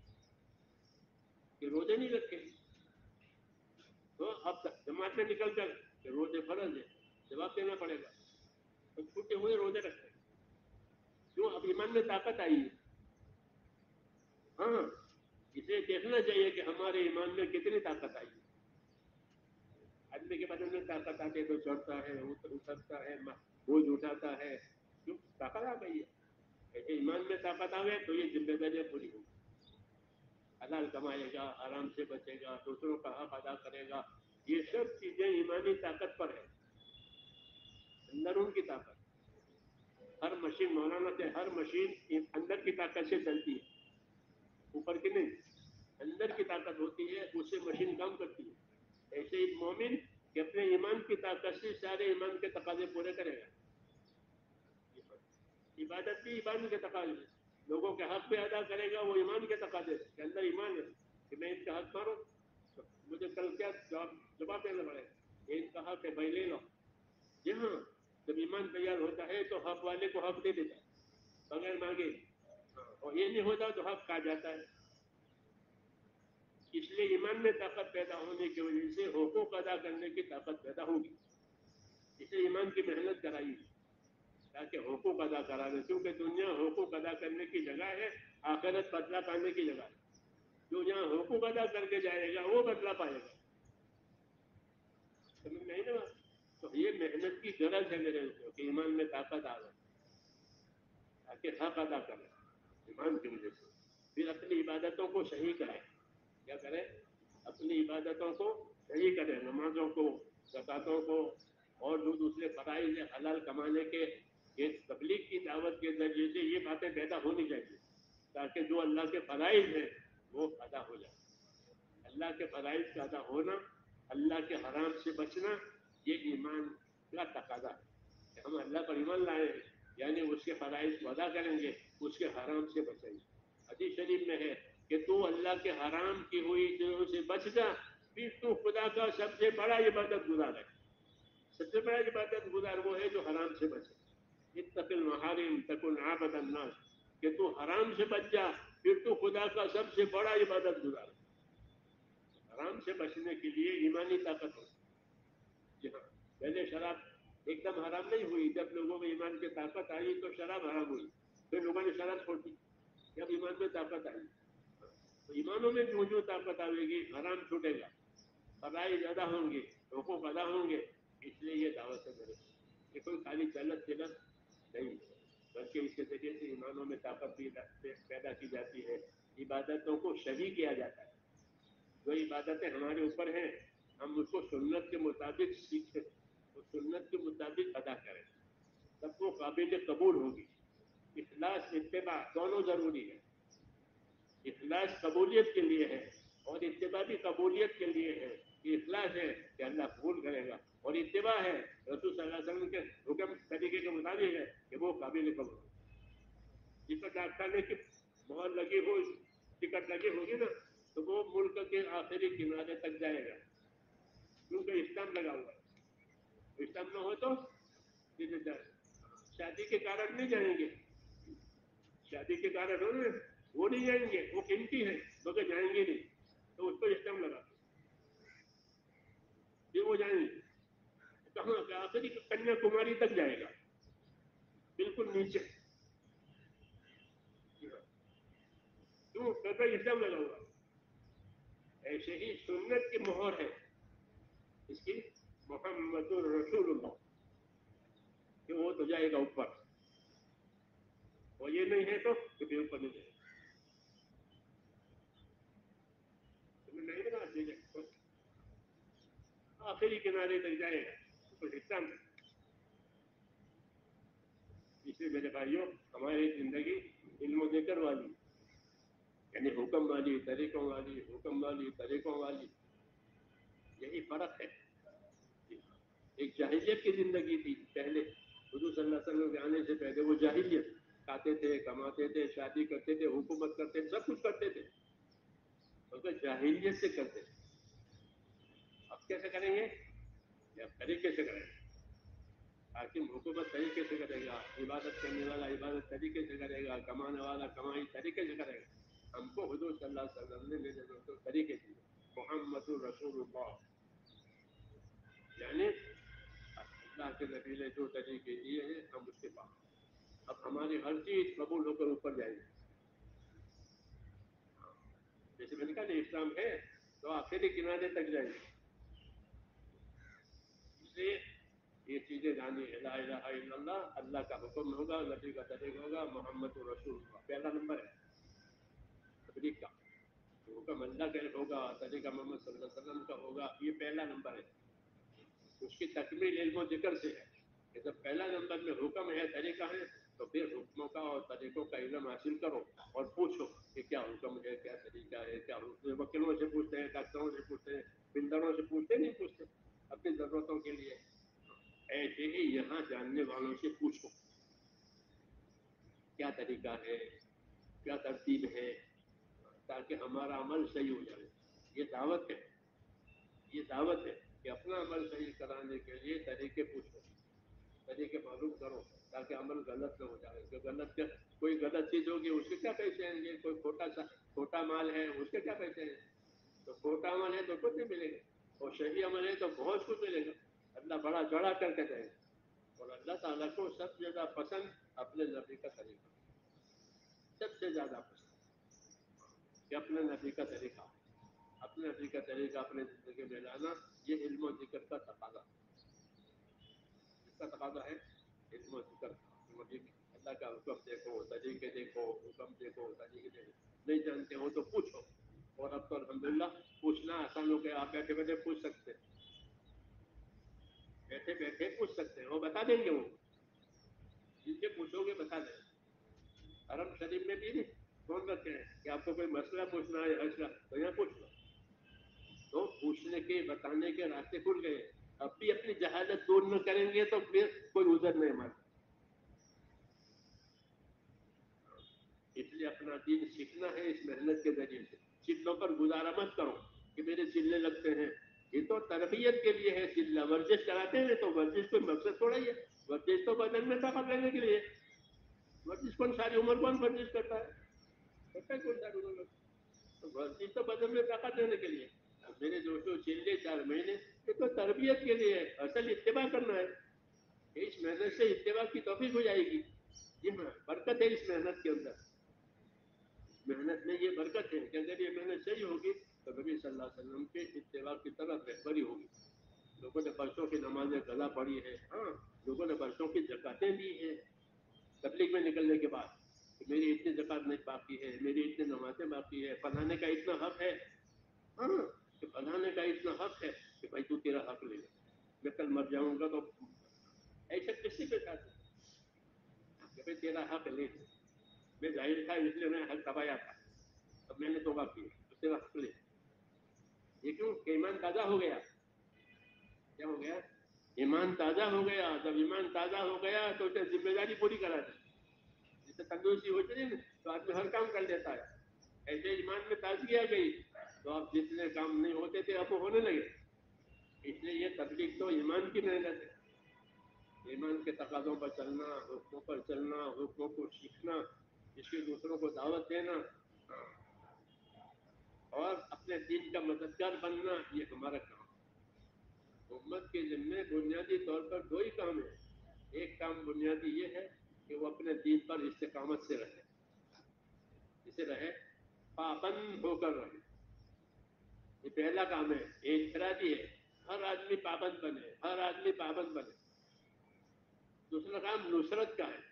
A: کہ روزے نہیں رکھے, تو اب جماعت میں نکل کر کہ روزے فرض ہے, جواب دینا پڑے گا. تو چھوٹے ہوئے روزے رکھتے ہیں, کیوں, اب ایمان میں طاقت آئی ہے. ہاں, اسے دیکھنا چاہیے کہ ہمارے ایمان میں کتنی طاقت آئی ہے. آدمی کے بدن میں طاقت آتی ہے تو چڑھتا ہے, اترتا ہے, بوجھ اٹھاتا ہے, کیوں, طاقت آ گئی ہے. ایسے ایمان میں طاقت آ گئی تو یہ ذمہ داریاں پوری ہوگی. حلال کمائے گا, آرام سے بچے گا, دوسروں کا حق ادا کرے گا. یہ سب چیزیں ایمانی طاقت پر ہے, اندرون کی طاقت. ہر مشین, مولانا سے ہر مشین اندر کی طاقت سے چلتی ہے, اوپر کی نہیں, اندر کی طاقت ہوتی ہے, اس سے مشین کام کرتی ہے. ایسے ہی مومن کہ اپنے ایمان کی طاقت سے سارے ایمان کے تقاضے پورے کرے گا. عبادت بھی ایمان کے تقاضے, لوگوں کے حق پہ ادا کرے گا, وہ ایمان کے تقاضے کے اندر ایمان ہے کہ میں ان کا حق ماروں, مجھے کل کیا جواب دینا پڑے گا. ان کا حق ہے بھائی لے لو. جی ہاں, جب ایمان تیار ہوتا ہے تو حق والے کو حق دے دیتا ہے بغیر مانگے, اور یہ نہیں ہوتا تو حق کھا جاتا ہے. اس لیے ایمان میں طاقت پیدا ہونے کی وجہ سے حقوق ادا کرنے کی طاقت پیدا ہوگی. اسے ایمان کی محنت کرائی تاکہ حقوق ادا کرا دے, کیونکہ دنیا حقوق ادا کرنے کی جگہ ہے, آخرت بدلہ پانے کی جگہ ہے. جو یہاں حقوق ادا کر کے جائے گا وہ بدلہ پائے گا. سمجھ نہیں نا, تو یہ محنت کی غرض ہے میرے کہ ایمان میں طاقت آ جائے تاکہ حق ادا کرے ایمان کی وجہ سے. پھر اپنی عبادتوں کو صحیح کرے. کیا کرے, اپنی عبادتوں کو صحیح کرے, نمازوں کو, زکاتوں کو, اور جو دوسرے فرائض حلال کمانے کے. یہ تبلیغ کی دعوت کے ذریعے سے یہ باتیں پیدا ہونی چاہیے تاکہ جو اللہ کے فرائض ہیں وہ ادا ہو جائے. اللہ کے فرائض کا ادا ہونا, اللہ کے حرام سے بچنا, یہ ایمان کا تقاضا ہے کہ ہم اللہ پر ایمان لائے ہیں, یعنی اس کے فرائض کو ادا کریں گے, اس کے حرام سے بچیں گے. حدیث شریف میں ہے کہ تو اللہ کے حرام کی ہوئی چیزوں سے بچ جا, پھر تو خدا کا سب سے بڑا عبادت گزار ہے. سب سے بڑا عبادت گزار وہ ہے جو حرام سے بچے. اتق المحارم تکن عابد الناس, کہ تو حرام سے بچ جا, پھر تو خدا کا سب سے بڑا عبادت گزار. حرام سے بچنے کے لیے ایمانی طاقت ہو. جی ہاں, پہلے شراب ایک دم حرام نہیں ہوئی, جب لوگوں میں ایمان کی طاقت آئی تو شراب حرام ہوئی, پھر لوگوں نے شراب چھوڑ دی. جب ایمان میں طاقت آئی تو ایمانوں میں جو طاقت آئے گی حرام چھوٹے گا, فرائض ادا ہوں گے, حقوق ادا ہوں گے. اس لیے یہ دعوت ہے میرے, کہ کوئی خالی چلت نہیں, بلکہ اس کے ذریعے سے ایمانوں میں طاقت بھی پیدا کی جاتی ہے. عبادتوں کو صحیح کیا جاتا ہے. جو عبادتیں ہمارے اوپر ہیں ہم اس کو سنت کے مطابق سیکھیں, اور سنت کے مطابق ادا کریں, تب وہ قابل قبول ہوگی. اخلاص اتباع دونوں ضروری ہے. اخلاص قبولیت کے لیے ہے اور اتباع بھی قبولیت کے لیے ہے. کہ اخلاص ہے کہ اللہ قبول کرے گا اور اتباع ہے رسول صلی اللہ علیہ وسلم کے حکم طریقے کے مطابق ہے کہ وہ قابل قبول. جس پر ڈاکٹر کی مہر لگی ہو ٹکٹ لگی ہوگی نا تو وہ ملک کے آخری کنارے تک جائے گا کیونکہ اسٹمپ لگا ہوا ہے. اسٹمپ نہ ہو تو شادی کے کارڈ نہیں جائیں گے. شادی کے کارڈ ہو نا وہ نہیں جائیں گے. وہ قیمتی ہے مگر جائیں گے نہیں تو اس پر اسٹمپ لگا پھر وہ جائیں گے. کہاں آخری کنیا کماری تک جائے گا بالکل نیچے. کیوں اسٹمپ لگا ہوا. ایسے ہی سنت کی مہر ہے اس کی محمد رسول اللہ کہ وہ تو جائے گا اوپر اور یہ نہیں ہے تو پھر اوپر نہیں جائے گا. تمہیں نہیں لگا دیجیے آخری کنارے تک جائے گا کوئی حصہ نہیں. اس لیے میرے بھائیوں ہماری زندگی علم و ذکر والی یعنی حکم والی طریقوں والی یہی فرق ہے. ایک جاہلیت کی زندگی تھی پہلے حضور صلی اللہ علیہ وسلم کے آنے سے پہلے. وہ جاہلیت کھاتے تھے کماتے تھے شادی کرتے تھے حکومت کرتے تھے سب کچھ کرتے تھے مگر جاہلیت سے کرتے تھے. اب کیسے کریں گے؟ اب طریقے سے کریں گے. حاکم حکومت طریقے سے کرے گا عبادت کرنے والا عبادت طریقے سے کرے گا کمانے والا کمائی طریقے سے کرے گا. ہم کو حضور صلی اللہ علیہ وسلم نے میرے دوستوں طریقے سے محمد رسول اللہ یعنی اللہ کے نبی نے جو طریقے دیے ہیں ہم اس کے پاس اب ہماری ہر چیز قبول ہو کر اوپر جائے گی. جیسے میں نے کہا نہیں اسلام ہے تو آخری کنارے تک جائے گی. اس لیے یہ چیزیں جانی ہے لا الہ الا اللہ اللہ کا حکم ہوگا نبی کا طریقہ ہوگا محمد رسول اللہ پہلا نمبر ہے. تبلیغ کا حکم اللہ کا ہوگا طریقہ محمد صلی اللہ علیہ وسلم کا ہوگا یہ پہلا نمبر ہے. اس کی تکمیل علم و ذکر سے ہے کہ جب پہلا نمبر میں حکم ہے طریقہ ہے تو پھر حکموں کا اور طریقوں کا علم حاصل کرو اور پوچھو کہ کیا حکم ہے کیا طریقہ ہے کیا وکیلوں سے پوچھتے ہیں ڈاکٹروں سے پوچھتے ہیں بلڈروں سے پوچھتے نہیں پوچھتے اپنی ضرورتوں کے لیے. ایسے ہی یہاں جاننے والوں سے پوچھو کیا طریقہ ہے کیا ترتیب ہے تاکہ ہمارا عمل صحیح ہو جائے. یہ دعوت ہے کہ اپنا عمل صحیح کرانے کے لیے طریقے پوچھو طریقے معلوم کرو تاکہ عمل غلط نہ ہو جائے. جو غلط کوئی غلط چیز ہوگی اس کے کیا پیسے آئیں گے. کوئی چھوٹا مال ہے اس کے کیا پیسے ہیں. تو چھوٹا عمل ہے تو کچھ نہیں ملے گا اور صحیح عمل ہے تو بہت کچھ ملے گا. اللہ بڑا چڑھا کر کے دے گا اور اللہ تعالیٰ کو سب سے زیادہ پسند اپنے نبی کا طریقہ سب سے زیادہ پسند کہ اپنے نبی کا طریقہ اپنے زندگی میں لانا. یہ علم و ذکر کا تقاضا ہے. علم و ذکر اللہ کا حکم دیکھو طریقے دیکھو حکم دیکھو طریقے دیکھو. نہیں جانتے ہو تو پوچھو. اور اب تو الحمدللہ پوچھنا آسان ہو گیا. آپ بیٹھے بیٹھے پوچھ سکتے پوچھ سکتے ہیں وہ بتا دیں گے. وہ جن سے پوچھو گے بتا دیں. حرم شریف میں بھی نہیں کون رکھتے ہیں کہ آپ کو کوئی مسئلہ پوچھنا ہے ایسا تو یہاں پوچھ لو. تو پوچھنے کے بتانے کے راستے کھل گئے. اب بھی اپنی جہالت دور نہ کریں گے تو پھر کوئی عذر نہیں ہمارا. اس لیے اپنا دین سیکھنا ہے اس محنت کے ذریعے سے. چلوں پر گزارا مت کرو کہ میرے چلنے لگتے ہیں. یہ تو تربیت کے لیے ہے. چلنا ورزش کراتے ہیں تو ورزش کوئی مقصد تھوڑا ہی ہے. ورزش تو بدن میں طاقت لینے کے لیے. ورزش کون ساری عمر کون ورزش کرتا ہے کون ساری عمر تو ورزش تو بدن میں طاقت لینے کے لیے. میرے دوستوں چلے 4 مہینے یہ تو تربیت کے لیے ہے. اصل اتباع کرنا ہے. اس محنت سے اتباع کی توفیق ہو جائے گی. جی ہاں برکت ہے اس محنت کے اندر. محنت میں یہ برکت ہے کہ اگر یہ محنت صحیح ہوگی تو نبی صلی اللہ علیہ وسلم کے اتباع کی طرف رہبری ہوگی. لوگوں نے برسوں کی نمازیں قضا پڑھی ہے. ہاں لوگوں نے برسوں کی زکاتیں دی ہیں تبلیغ میں نکلنے کے بعد کہ میری اتنی زکات نہیں باقی ہے میری اتنی نمازیں باقی ہے فلانے کا اتنا حق ہے. ہاں کہ فلانے کا اتنا حق ہے کہ بھائی تو تیرا حق لے لے. میں کل مر جاؤں گا تو ایسا کسی کے ساتھ पे तेरा हक ले, मैं जाहिर था इसलिए मैं हक दबाया था, अब मैंने तौबा की, तो तेरा हक ले। ये क्यों? ईमान ताजा हो गया। क्या हो गया? ईमान ताजा हो गया। जब ईमान ताजा हो गया तो उसे जिम्मेदारी पूरी करा दी। जैसे तंदुरुस्ती होती है तो आदमी हर काम कर लेता है, ऐसे ईमान में ताजगी आ गई तो अब जितने काम नहीं होते थे अब होने लगे। इसलिए ये तबलीग तो ईमान की मेहनत है। ईमान के तकाज़ों पर चलना, हुक्मों पर चलना, हुक्मों को सीखना, इसके दूसरों को दावत देना और अपने दीन का मददगार बनना, ये हमारा काम है। उम्मत के जिम्मे बुनियादी तौर पर दो ही काम है। एक काम बुनियादी ये है कि वो अपने दीन पर इस्तिकामत से रहे, इसे रहे, पाबंद होकर रहे। ये पहला काम है, इनफरादी है, हर आदमी पाबंद बने, हर आदमी पाबंद बने। दूसरा काम नुसरत का है।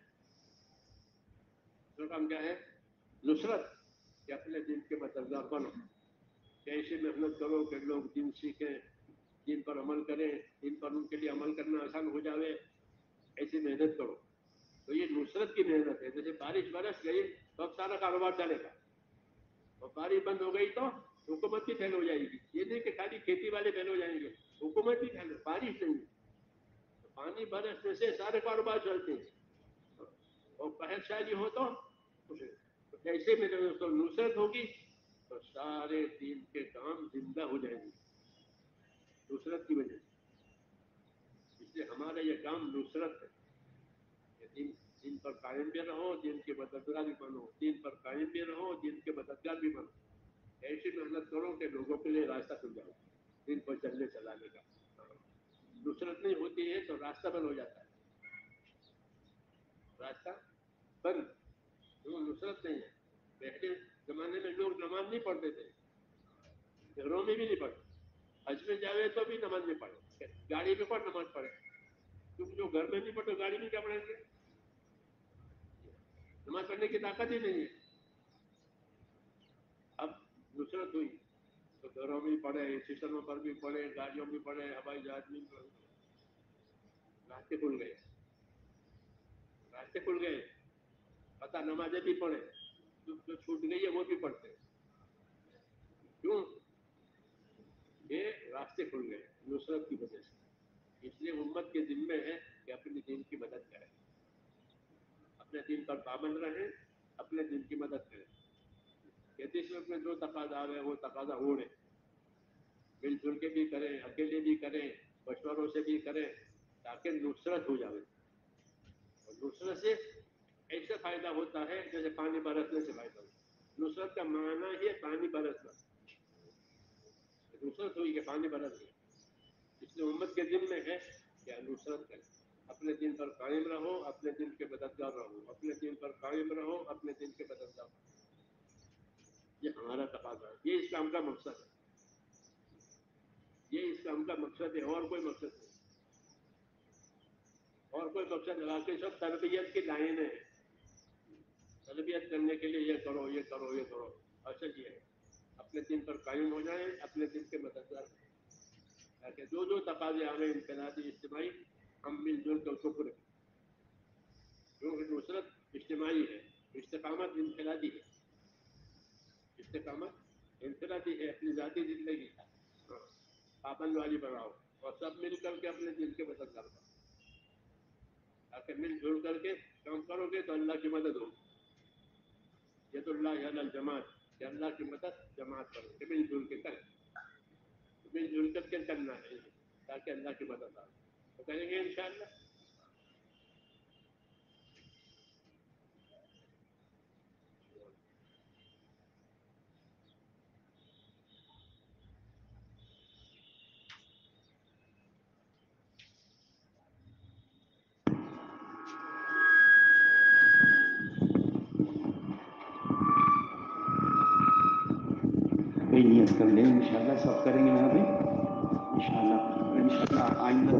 A: दूसरा काम क्या है? नुसरत, कि अपने दिन के मददगार बनो, कैसे मेहनत करो कि लोग दिन सीखें, दिन पर अमल करें, दिन पर उनके लिए अमल करना आसान हो जाए, ऐसी मेहनत करो। तो ये नुसरत की मेहनत है। जैसे बारिश बरस गई तो अब सारा कारोबार चलेगा, और बारिश बंद हो गई तो हुकूमत भी फेल हो जाएगी। ये नहीं कि खाली खेती वाले फेल हो जाएंगे, हुकूमत भी फेल, बारिश नहीं। तो पानी बरसने से सारे कारोबार चलते हैं, और पहलशाही हो तो जैसे मेरे दोस्तों नुसरत होगी तो सारे दिन के काम जिंदा हो जाएंगे नुसरत की वजह से। इसलिए हमारा ये काम नुसरत है। दिन दिन पर कायम भी रहो, दिन के मददगार भी बनो, दिन पर कायम भी रहो, दिन के मददगार भी बनो। ऐसी मेहनत करो कि लोगों के लिए रास्ता खुल जाए दिन पर चलने चलाने का। नुसरत नहीं होती है तो रास्ता बंद हो जाता है, रास्ता बंद, तो नुसरत नहीं है। पहले जमाने में लोग नमाज नहीं पढ़ते थे, घरों में भी नहीं पढ़ते, हज में जावे तो भी नमाज नहीं पढ़े, गाड़ी में कौन नमाज पढ़े? क्योंकि जो घर में नहीं पढ़ते गाड़ी में क्या पढ़ेंगे? नमाज पढ़ने की ताकत ही नहीं है। अब नुसरत हुई तो घरों में पढ़े, स्टेशनों पर भी पढ़े, गाड़ियों में पढ़े, हवाई जहाज में पढ़े, रास्ते खुल गए, रास्ते खुल गए। पता नमाजें भी पढ़े, जो छूट गई है वो भी पढ़ते। क्यों? ये रास्ते खुल गए नुसरत की वजह से। इसलिए उम्मत के जिम्मे है कि अपने दीन की मदद करें, अपने दीन पर पाबंद रहें, अपने दीन की मदद करें। देश में जो तकाजा है वो तकाजा ओढ़े, मिलजुल के भी करें, अकेले भी करें, मशवरों से भी करें, ताकि नुसरत हो जाए। और नुसरत से ऐसे फायदा होता है जैसे पानी बरसने से फायदा होता है। नुसरत का माना ही पानी बरसना, नुसरत हुई कि पानी बरस गया। इसलिए उम्मत के जिम्मे है कि नुसरत करें, अपने दिन पर कायम रहो, अपने दिन के मददगार रहो, अपने दिन पर कायम रहो, अपने दिन के मददगार रहो। ये हमारा तकाजा है, ये इस्लाम का मकसद है, ये इस्लाम का मकसद है, और कोई मकसद नहीं, और कोई मकसद नहीं। बाकी सब तरबियत की लाइन है, तरबियत करने के लिए ये करो, ये करो, ये करो। अच्छा ये है अपने दिन पर कायम हो जाए, अपने दिन के मददगार, ताकि जो जो तकाजे आ रहे इनफरादी इज्तिमाई, हम मिलजुल कर उसको पूरे। क्योंकि नुसरत इज्तिमाई है, इस्तिकामत इनफरादी है, इस्तिकामत इनफरादी है, अपनी जाती जिंदगी पाबंद वाली बनाओ और सब मिल करके अपने दिन के मददगार बनाओ। ताकि मिलजुल करके काम करोगे तो अल्लाह की मदद होगी। यदुल्लाह अलल जमात, अल्लाह की मदद जमात करो, मिलजुल के करें, मिलजुल करके करना है ताकि अल्लाह की मदद आए। तो करेंगे इंशाअल्लाह।
B: कोई नियत कर ले, इंशाल्लाह सब करेंगे यहाँ पे, इंशाल्लाह इंशाल्लाह आइंदा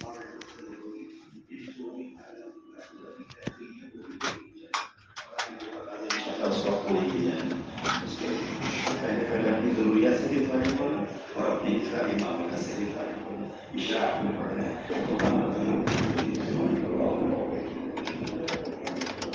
B: जरूरियात से भी फायदा होगा और अपने इस्लामी मामला से भी फायदा होगा। इशारा में पढ़ना है तो